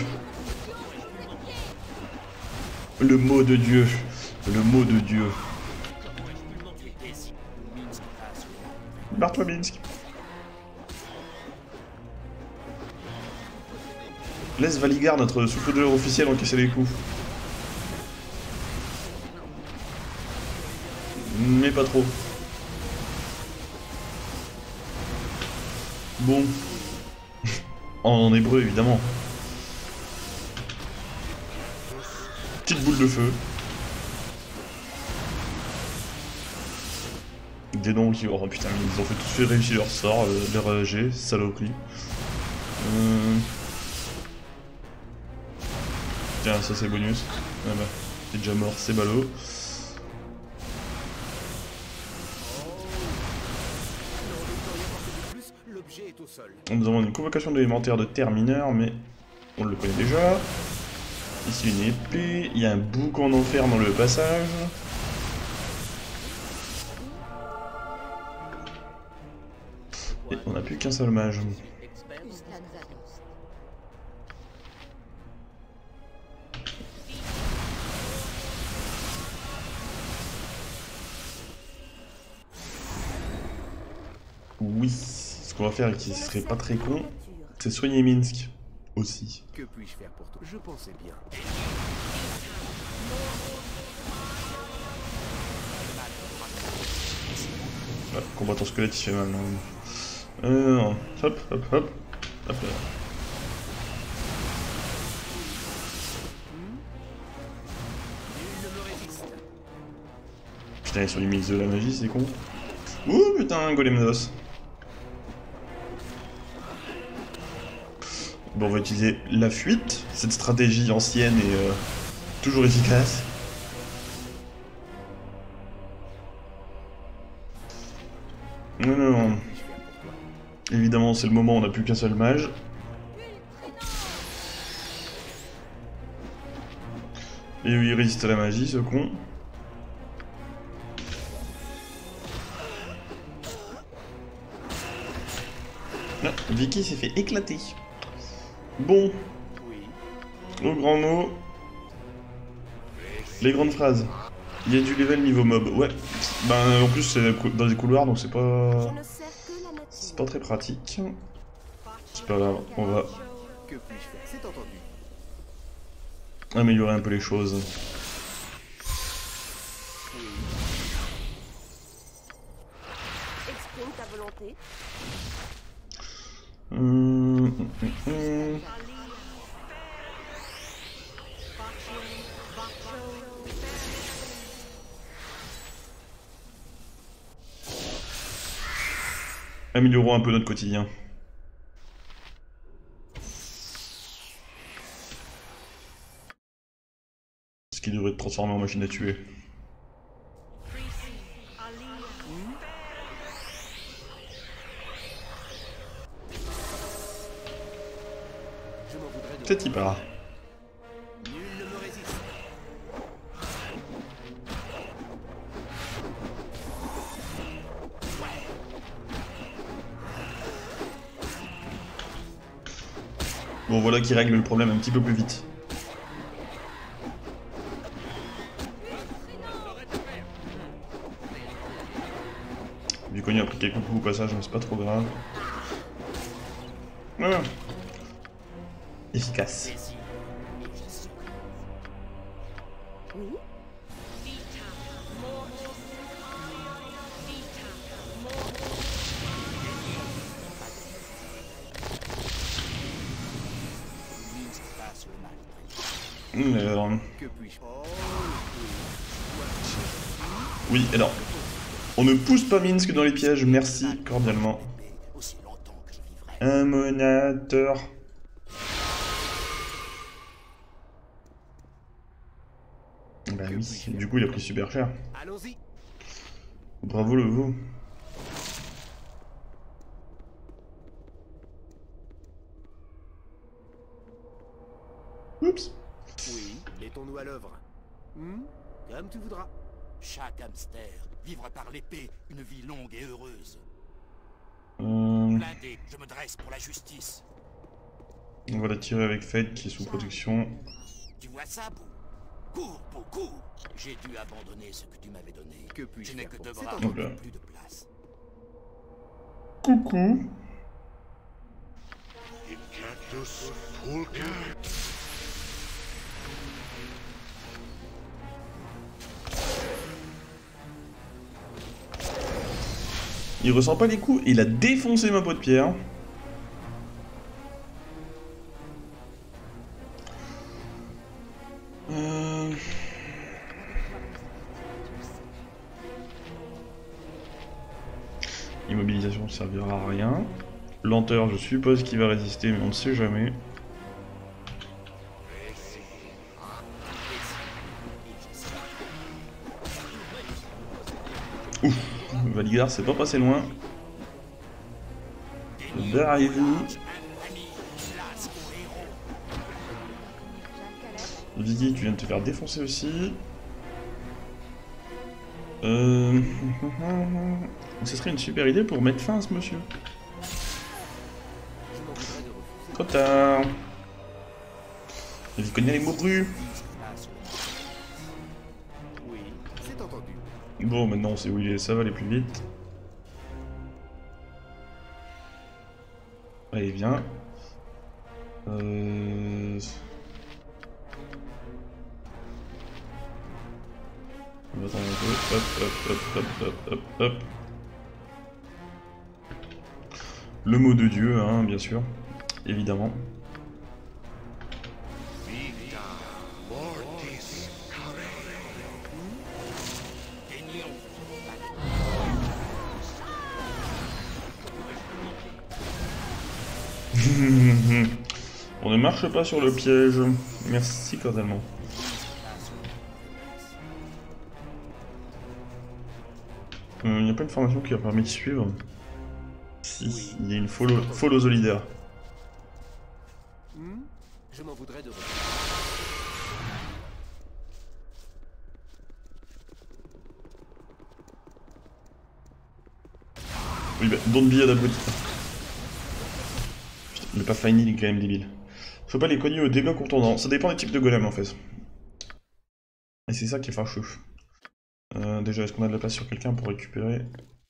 Le mot de Dieu. Le mot de Dieu. Barre-toi, Minsk. Laisse Valigar, notre souffleur officiel, encaisser les coups. Mais pas trop. Bon. En hébreu, évidemment. Petite boule de feu. Des noms qui... Oh putain, ils ont fait tous réussir leur sort, leur G, saloperie. Tiens, ça c'est bonus. Ah bah, t'es déjà mort, c'est ballot. Nous avons une convocation d'élémentaire de terre mineur, mais on le connaît déjà. Ici une épée, il y a un bouc en enfer dans le passage. Et on n'a plus qu'un seul mage. Oui, ce qu'on va faire et qui serait pas très con, c'est soigner Minsk aussi. Que puis-je faire pour toi? Je pensais bien. Ouais, combattant squelette il fait mal. Non. Hop, hop, hop. Hop là. Putain, ils sont limite de la magie, c'est con. Ouh putain, golem d'os. Bon, on va utiliser la fuite, cette stratégie ancienne et toujours efficace. Non, non, non. Évidemment, c'est le moment où on n'a plus qu'un seul mage. Et oui, il résiste à la magie, ce con. Ah, Vicky s'est fait éclater. Bon. Au grand mot. Les grandes phrases. Il y a du level niveau mob. Ouais. Ben en plus c'est dans des couloirs donc c'est pas... C'est pas très pratique. C'est pas grave, on va Que puis-je faire? C'est entendu. améliorer un peu les choses. Exprime ta volonté. Améliorons un peu notre quotidien. Ce qui devrait te transformer en machine à tuer. Peut-être il part. Nul ne me résiste. Bon voilà qui règle le problème un petit peu plus vite. Viconio a pris quelques coups au passage mais c'est pas trop grave. Voilà. Efficace. Oui. Alors... Que puis-je? Oui, alors... On ne pousse pas Minsk dans les pièges, merci cordialement. Un monateur. Bah oui, du coup il a pris super cher. Allons-y. Bravo le veau. Oups. Oui, mettons-nous à l'œuvre. Comme tu voudras. Chaque hamster vivre par l'épée une vie longue et heureuse. On Blindé, je me dresse pour la justice. va la tirer avec Fate qui est sous protection. Tu vois ça, Bou? Cours, Bou, cours! J'ai dû abandonner ce que tu m'avais donné. Que puis-je Je n'ai faire que pour- deux C'est bras, entendu. et plus de place. Coucou. Il ressent pas les coups, il a défoncé ma peau de pierre. Immobilisation ne servira à rien. Lenteur, je suppose qu'il va résister, mais on ne sait jamais. Ouf, Valgar c'est pas passé loin. Derrière-vous. Vicky, tu viens de te faire défoncer aussi. Ce serait une super idée pour mettre fin à ce monsieur. Trop tard. Il connaît les mourus. Oui, c'est entendu. Bon, maintenant on sait où il est, ça va aller plus vite. Allez, viens. On va attendre un peu. Hop. Le mot de Dieu, hein, bien sûr. Évidemment. On ne marche pas sur le piège. Merci cordialement. Il n'y a pas une formation qui a permis de suivre. Si, il y a une follow the leader. Je m'en voudrais de Oui, bah, don't be a abruti. Putain, le Pathfinder il est quand même débile. Faut pas les cogner aux dégâts contondants. Ça dépend des types de golems en fait. Et c'est ça qui est fâcheux. Déjà, est-ce qu'on a de la place sur quelqu'un pour récupérer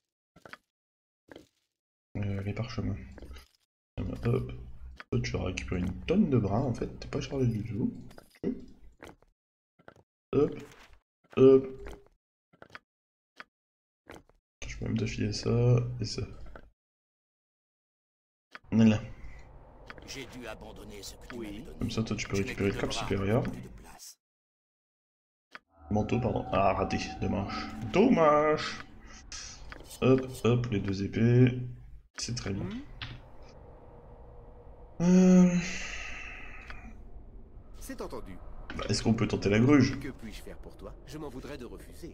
les parchemins? Hop. Toi, tu vas récupérer une tonne de bras en fait. T'es pas chargé du tout. Hop. Je peux même t'affiler ça et ça. Voilà. J'ai dû abandonner ce que tu m'avais donné. Comme ça, toi, tu peux Je n'ai récupérer que le deux cap bras, supérieur. plus de place. Manteau, pardon. Ah, raté. Dommage. Hop, les deux épées. C'est très bien. C'est entendu. Bah, est-ce qu'on peut tenter la gruge? Que puis-je faire pour toi? Je m'en voudrais de refuser.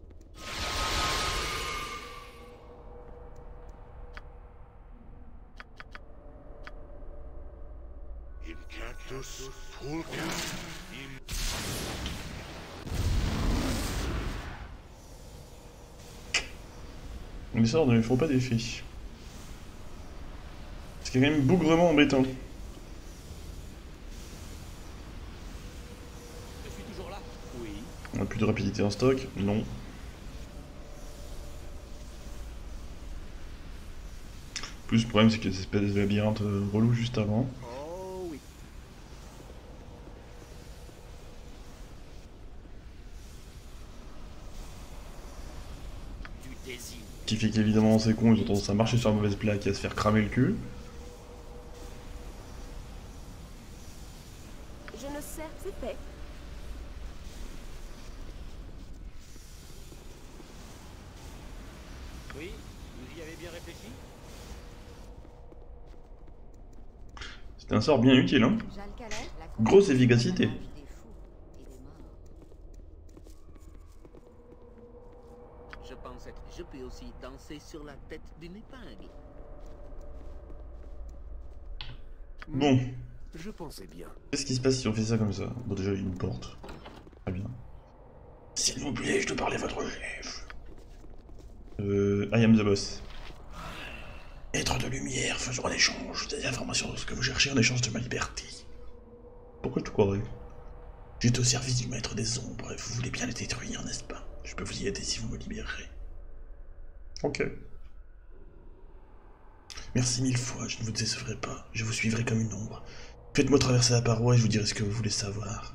Les sorts ne lui font pas d'effet. Ce qui est quand même bougrement embêtant. Je suis toujours là. Oui. On a plus de rapidité en stock? Non. Plus, le problème, c'est qu'il y a cette espèce de labyrinthe relou juste avant. Oh oui. Du désir. Qui fait qu'évidemment, ces cons, ils ont tendance à marcher sur la mauvaise plaque et à se faire cramer le cul. Je ne sais, c'est fait. Oui, vous y avez bien réfléchi? C'était un sort bien utile, hein. Grosse efficacité. Je pensais que je peux aussi danser sur la tête d'une épingle. Bon, Je pensais bien. qu'est-ce qui se passe si on fait ça comme ça? Bon, déjà, il y a une porte. Très bien. S'il vous plaît, je te parlais votre chef. I am the boss. Être de lumière, faisons un échange des informations sur ce que vous cherchez en échange de ma liberté. Pourquoi tu croirais? J'étais au service du maître des ombres et vous voulez bien les détruire, n'est-ce pas? Je peux vous y aider si vous me libérerez. Ok. Merci 1000 fois, je ne vous décevrai pas, je vous suivrai comme une ombre. Faites-moi traverser la paroi et je vous dirai ce que vous voulez savoir.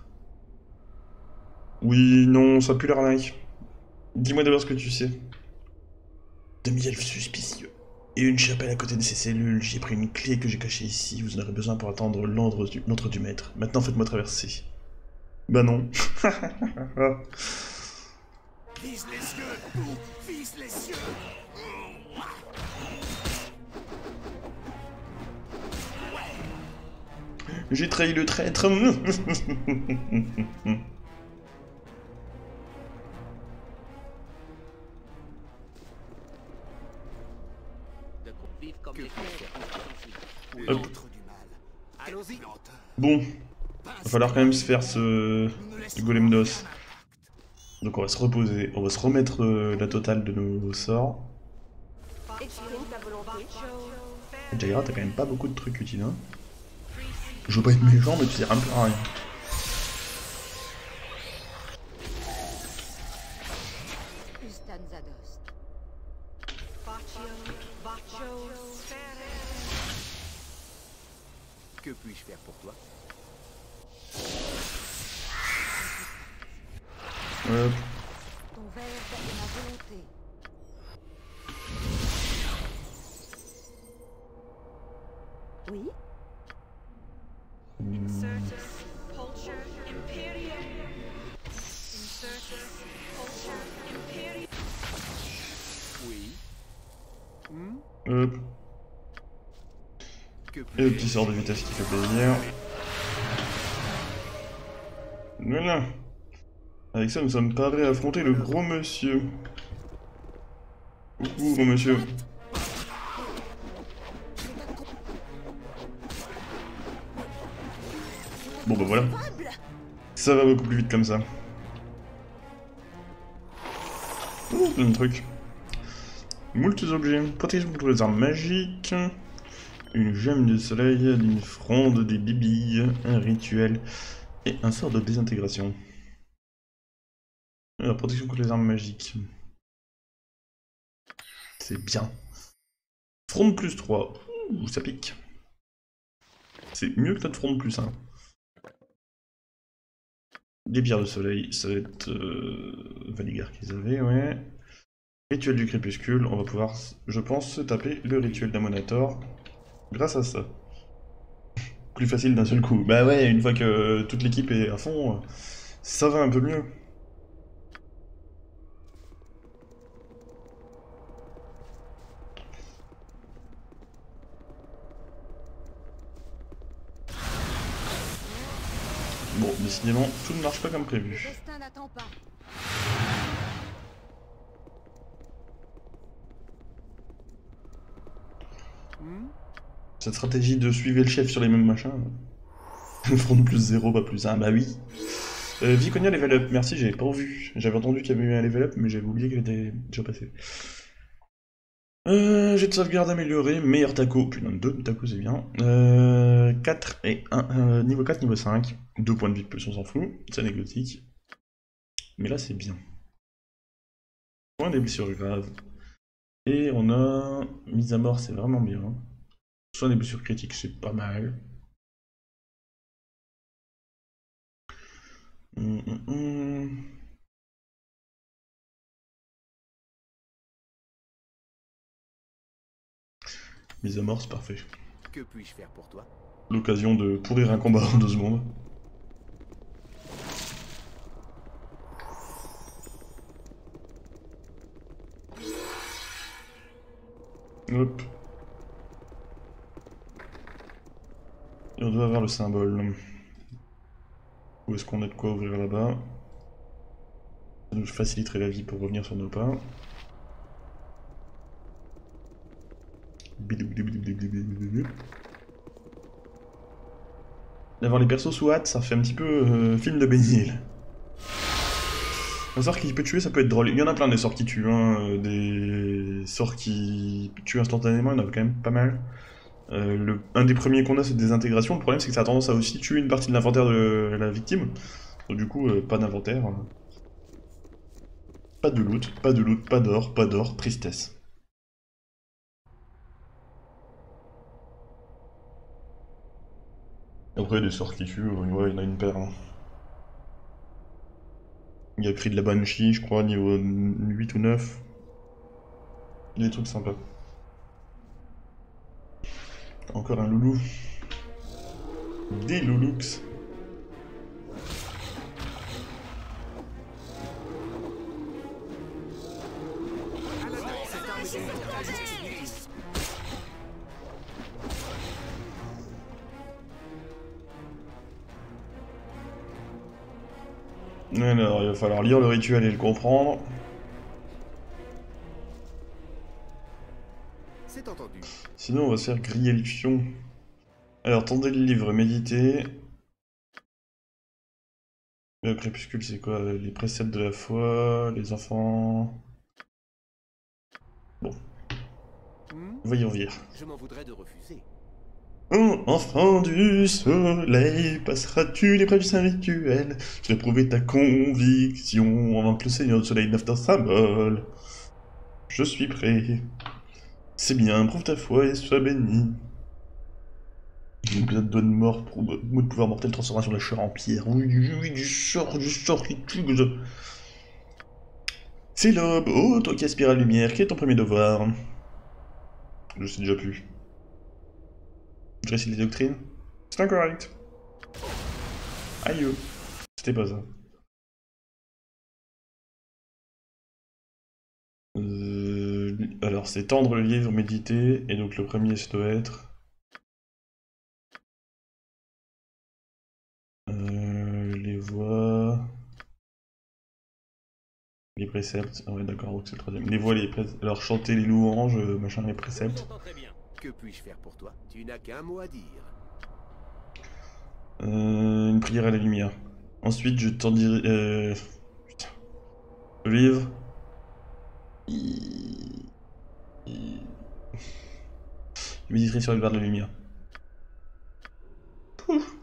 Oui, non, ça pue l'arnaque. Dis-moi d'abord ce que tu sais. Demi-elfe suspicieux. Et une chapelle à côté de ces cellules, j'ai pris une clé que j'ai cachée ici, vous en aurez besoin pour attendre l'ordre du maître. Maintenant faites-moi traverser. Bah non. Vise les yeux. Vise les yeux. J'ai trahi le traître. Vivre comme les Ou Hop. l'autre du mal. Allons-y. Bon, va falloir quand même se faire ce golem d'os. Donc on va se reposer, on va se remettre la totale de nos sorts. Exprime ta volonté. Jaira, t'as quand même pas beaucoup de trucs utiles, hein. Je veux pas être méchant, mais tu sers un peu à rien. Ustan Zadost. Que puis-je faire pour toi? Ton verbe est ma volonté. Oui. Oui. Hop. Que Et le puis-je petit sort de vitesse qui fait plaisir. Voilà. Avec ça, nous sommes parés à affronter le gros monsieur. Coucou, gros monsieur. Bon bah voilà. Ça va beaucoup plus vite comme ça. Ouh, plein de trucs. Moultes objets. Protection contre les armes magiques. Une gemme de soleil, une fronde, des bibilles, un rituel et un sort de désintégration. Alors, protection contre les armes magiques. C'est bien. Fronde plus 3. Ouh, ça pique. C'est mieux que notre fronde plus 1. Des pierres de soleil, ça va être Valigar qu'ils avaient, ouais. Rituel du crépuscule, on va pouvoir, je pense, se taper le rituel d'Amonator grâce à ça. Plus facile d'un seul coup. Bah ouais, une fois que toute l'équipe est à fond, ça va un peu mieux. Bon, décidément, tout ne marche pas comme Le prévu. destin n'attend pas. Cette stratégie de suivre le chef sur les mêmes machins. Front plus 0, pas plus 1, bah oui. Viconia level up, merci, j'avais pas vu. J'avais entendu qu'il y avait eu un level up, mais j'avais oublié qu'elle était déjà passée. J'ai de sauvegarde amélioré, meilleur taco, putain 2 taco c'est bien. 4 et 1, niveau 4, niveau 5. 2 points de vie de plus, on s'en fout, c'est anecdotique. Mais là c'est bien. Point des blessures graves. Et on a mise à mort, c'est vraiment bien. Soit des blessures critiques, c'est pas mal. Mise à mort, c'est parfait. Que puis-je faire pour toi? L'occasion de pourrir un combat en 2 secondes. Hop. Et on doit avoir le symbole. Où est-ce qu'on a de quoi ouvrir là-bas? Ça nous faciliterait la vie pour revenir sur nos pas. D'avoir les persos sous hâte, ça fait un petit peu film de Bénil. Un sort qui peut tuer, ça peut être drôle. Il y en a plein des sorts qui tuent, hein. Des sorts qui tuent instantanément, il y en a quand même pas mal. Un des premiers qu'on a, c'est désintégration. Le problème, c'est que ça a tendance à aussi tuer une partie de l'inventaire de la victime. Donc, du coup, pas d'inventaire. Pas de loot, pas d'or, tristesse. Après, des sorts qui tuent, ouais, il y en a une paire. Hein. Il y a cri de la Banshee, je crois, niveau 8 ou 9. Il y a des trucs sympas. Encore un loulou. Des loulux. Alors, il va falloir lire le rituel et le comprendre. C'est entendu. Sinon, on va se faire griller le fion. Alors, tendez le livre, méditez. Le crépuscule, c'est quoi? Les préceptes de la foi, les enfants... Bon. Voyons vire. Je m'en voudrais de refuser. Oh, enfant du soleil, passeras-tu l'épreuve du saint rituel? Tu as prouvé ta conviction avant que le Seigneur du Soleil n'offre un symbole. Je suis prêt. C'est bien, prouve ta foi et sois béni. Épisode de mort, mot de pouvoir mortel, transformation de la chair en pierre. Oui, du sort, qui tue. C'est l'aube, oh, toi qui aspires à la lumière, quel est ton premier devoir? Je sais déjà plus. Je récite les doctrines? C'est incorrect. Aïe. C'était pas ça. Alors, c'est tendre le livre, méditer, et donc le premier, ça doit être... les voix... Les préceptes... Ah ouais, d'accord, donc c'est le troisième. Les voix, les préceptes... Alors, chanter les louanges, machin, les préceptes. Que puis-je faire pour toi? Tu n'as qu'un mot à dire. Une prière à la lumière. Ensuite, je t'en dirai... Putain. Le livre... Je méditerai sur le verre de la lumière. Pouf.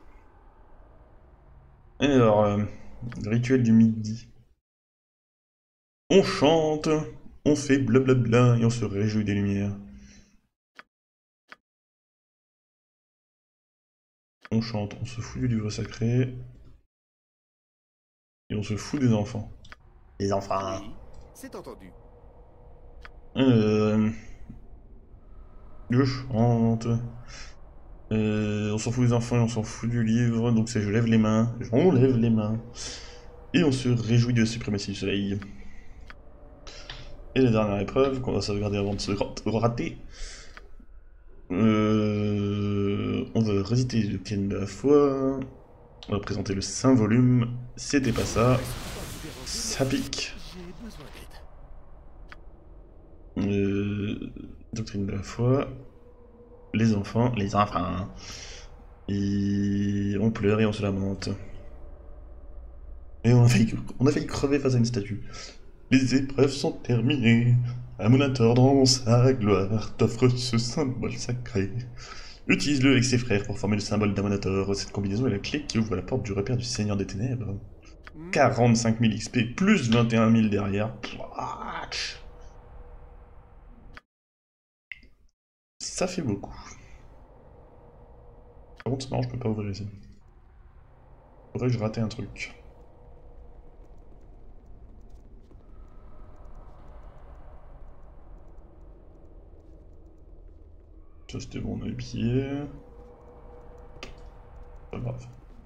Alors, le rituel du midi. On chante, on fait blablabla et on se réjouit des lumières. On chante, on se fout du livre sacré. Et on se fout des enfants. Les enfants. Oui, c'est entendu. Je chante. On s'en fout des enfants et on s'en fout du livre, donc c'est je lève les mains, on lève les mains. Et on se réjouit de la suprématie du soleil. Et la dernière épreuve, qu'on va sauvegarder avant de se rater. On va réciter le doctrine de la foi. On va présenter le saint volume. C'était pas ça. Ça pique. Doctrine de la foi. Les enfants. Et on pleure et on se lamente. Et on a failli crever face à une statue. Les épreuves sont terminées. Amonator dans sa gloire t'offre ce symbole sacré. Utilise-le avec ses frères pour former le symbole d'Amonator. Cette combinaison est la clé qui ouvre la porte du repère du Seigneur des Ténèbres. 45 000 XP plus 21 000 derrière. Ça fait beaucoup. Par contre, c'est marrant, je peux pas ouvrir ici. Faudrait que je ratais un truc. Ça c'était bon, on a habillé. Pas grave.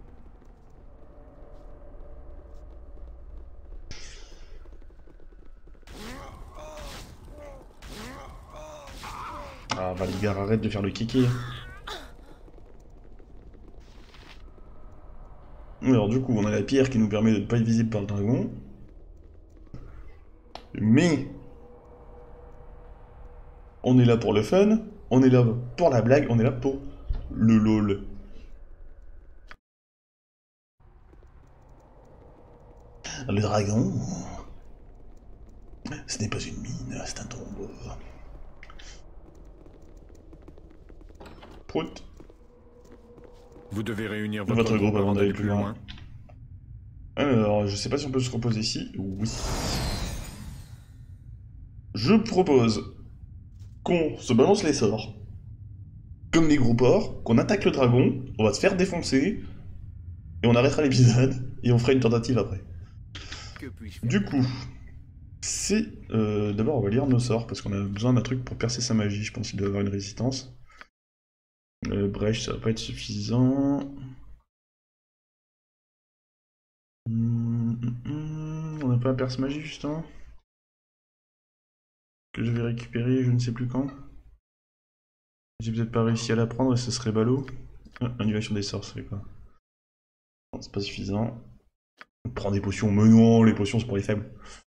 Ah bah les gars, arrête de faire le kiki. Alors du coup, on a la pierre qui nous permet de ne pas être visible par le dragon. Mais... on est là pour le fun, on est là pour la blague, on est là pour le lol. Le dragon... Ce n'est pas une mine, c'est un tombeau. Prout. Vous devez réunir Votre groupe avant d'aller plus loin. Alors, je sais pas si on peut se reposer ici. Oui. Je propose qu'on se balance les sorts. Comme des gros porcs, qu'on attaque le dragon, on va se faire défoncer, et on arrêtera l'épisode, et on fera une tentative après. Que puis-je faire? Du coup, c'est... D'abord, on va lire nos sorts, parce qu'on a besoin d'un truc pour percer sa magie. Je pense qu'il doit avoir une résistance. Brèche, ça va pas être suffisant. On n'a pas un perce magie, justement que je vais récupérer, je ne sais plus quand. J'ai peut-être pas réussi à la prendre et ce serait ballot. Annulation des sorts, c'est quoi? Non, c'est pas suffisant. On prend des potions, mais non, les potions c'est pour les faibles.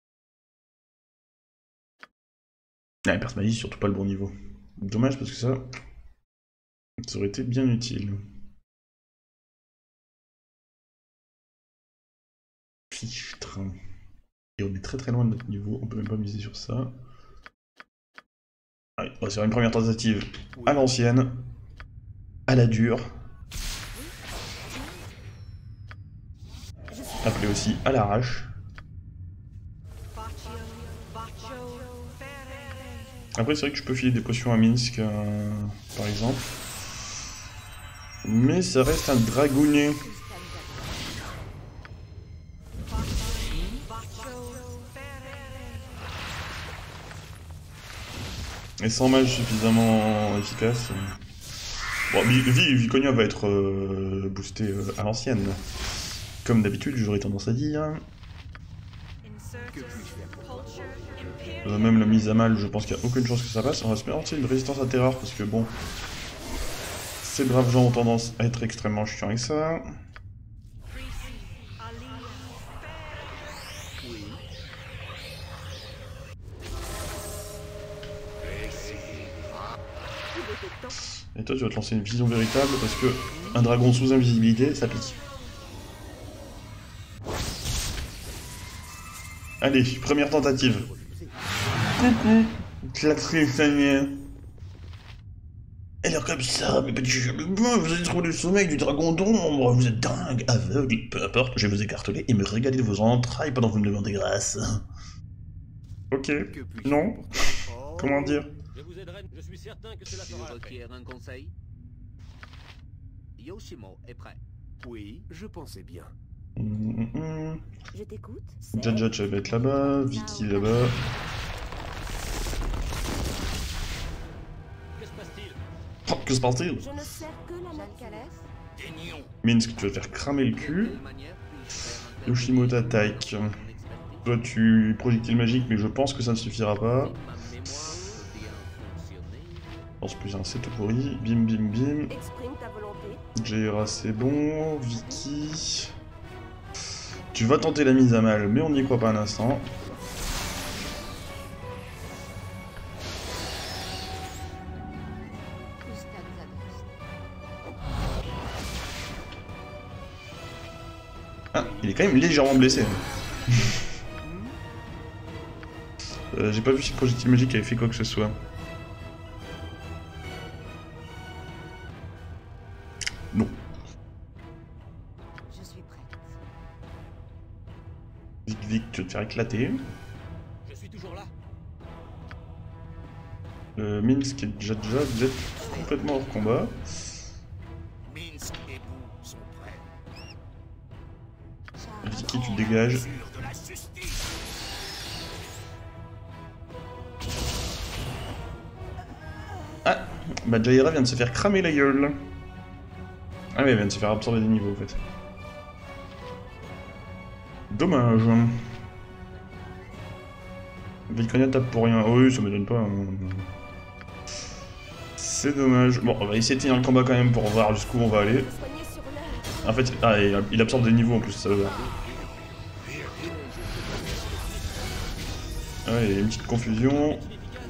Ah, perce magie, surtout pas le bon niveau. Dommage parce que ça aurait été bien utile. Fichtre. Et on est très très loin de notre niveau, on peut même pas miser sur ça. Allez, on va faire une première tentative à l'ancienne, à la dure. Appelé aussi à l'arrache. Après c'est vrai que je peux filer des potions à Minsk, par exemple. Mais ça reste un dragonnier. Et sans mage suffisamment efficace. Bon, Viconia va être boosté à l'ancienne. Comme d'habitude, j'aurais tendance à dire. Même la mise à mal, je pense qu'il n'y a aucune chance que ça passe. On va se mettre une résistance à terreur parce que bon. Ces braves gens ont tendance à être extrêmement chiants avec ça. Et toi tu vas te lancer une vision véritable parce que un dragon sous invisibilité ça pique. Allez, première tentative. Coucou, claquer saignée. Elle est comme ça, mes petits jeux, vous avez trop le sommeil du dragon d'ombre, vous êtes dingue, aveugle, peu importe, je vais vous écarteler et me régaler de vos entrailles pendant que vous me demandez grâce. Ok, non, comment dire? Je vous aiderai, je suis certain que cela Tu fera l'affaire. requiers un conseil? Yoshimo est prêt. Oui, je pensais bien. Je t'écoute. Jaja, tu vas être là-bas, Vicky là-bas. Que se passe-t-il? Oh, que se passe-t-il? Je ne sers que la matière. Minsk, tu vas te faire cramer le cul. De quelle manière puis-je faire un Yoshimo t'attaque. ton expertise? Toi, tu projectile magique, mais je pense que ça ne suffira pas. Ma mémoire peut bien fonctionner. Lance plus un, c'est tout pourri. Bim, bim, bim. Exprime ta volonté. Jaira, c'est bon. Vicky. Tu vas tenter la mise à mal, mais on n'y croit pas un instant. Ah, il est quand même légèrement blessé. J'ai pas vu si le projectile magique avait fait quoi que ce soit. Non. Je suis prête. Vic, tu vas te faire éclater. Je suis toujours là. Minsk et Jaja, vous êtes complètement hors combat. Minsk et vous sont prêts. Vicky, tu te dégages. Sûr de la justice. Ah, bah Jaira vient de se faire cramer la gueule. Ah oui, elle vient de se faire absorber des niveaux en fait. Dommage. Viconia tape pour rien. Oh oui, ça m'étonne pas. C'est dommage. Bon, on va essayer de tenir le combat quand même pour voir jusqu'où on va aller. Soigner sur l'heure. En fait, ah, il absorbe des niveaux en plus, ça va. Ah, il y a une petite confusion.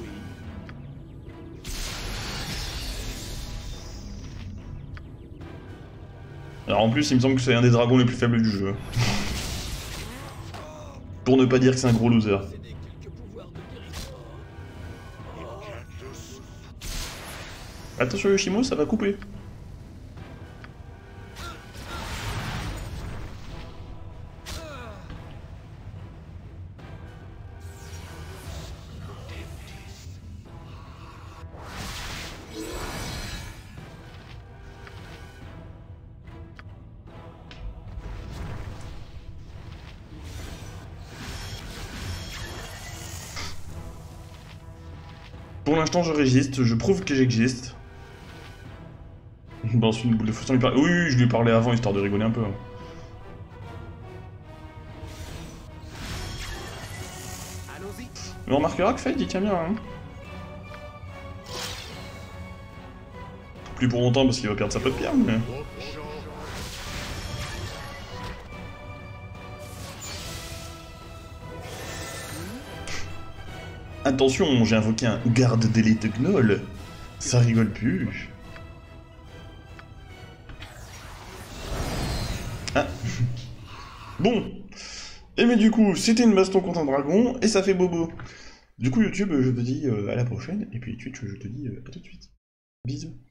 Alors en plus, il me semble que c'est un des dragons les plus faibles du jeu. Pour ne pas dire que c'est un gros loser. Attention Yoshimo, ça va couper. Pour l'instant, je résiste, je prouve que j'existe. Dans une boule de feu sans lui parler. Oui, je lui ai parlé avant, histoire de rigoler un peu. Mais on remarquera que Fade, il tient bien, hein. Plus pour longtemps parce qu'il va perdre sa pote pierre, mais... Attention, j'ai invoqué un garde d'élite Gnoll. Ça rigole plus. Ah. Bon. Et mais du coup, c'était une baston contre un dragon, et ça fait bobo. Du coup, YouTube, je te dis à la prochaine, et puis Twitch, je te dis à tout de suite. Bisous.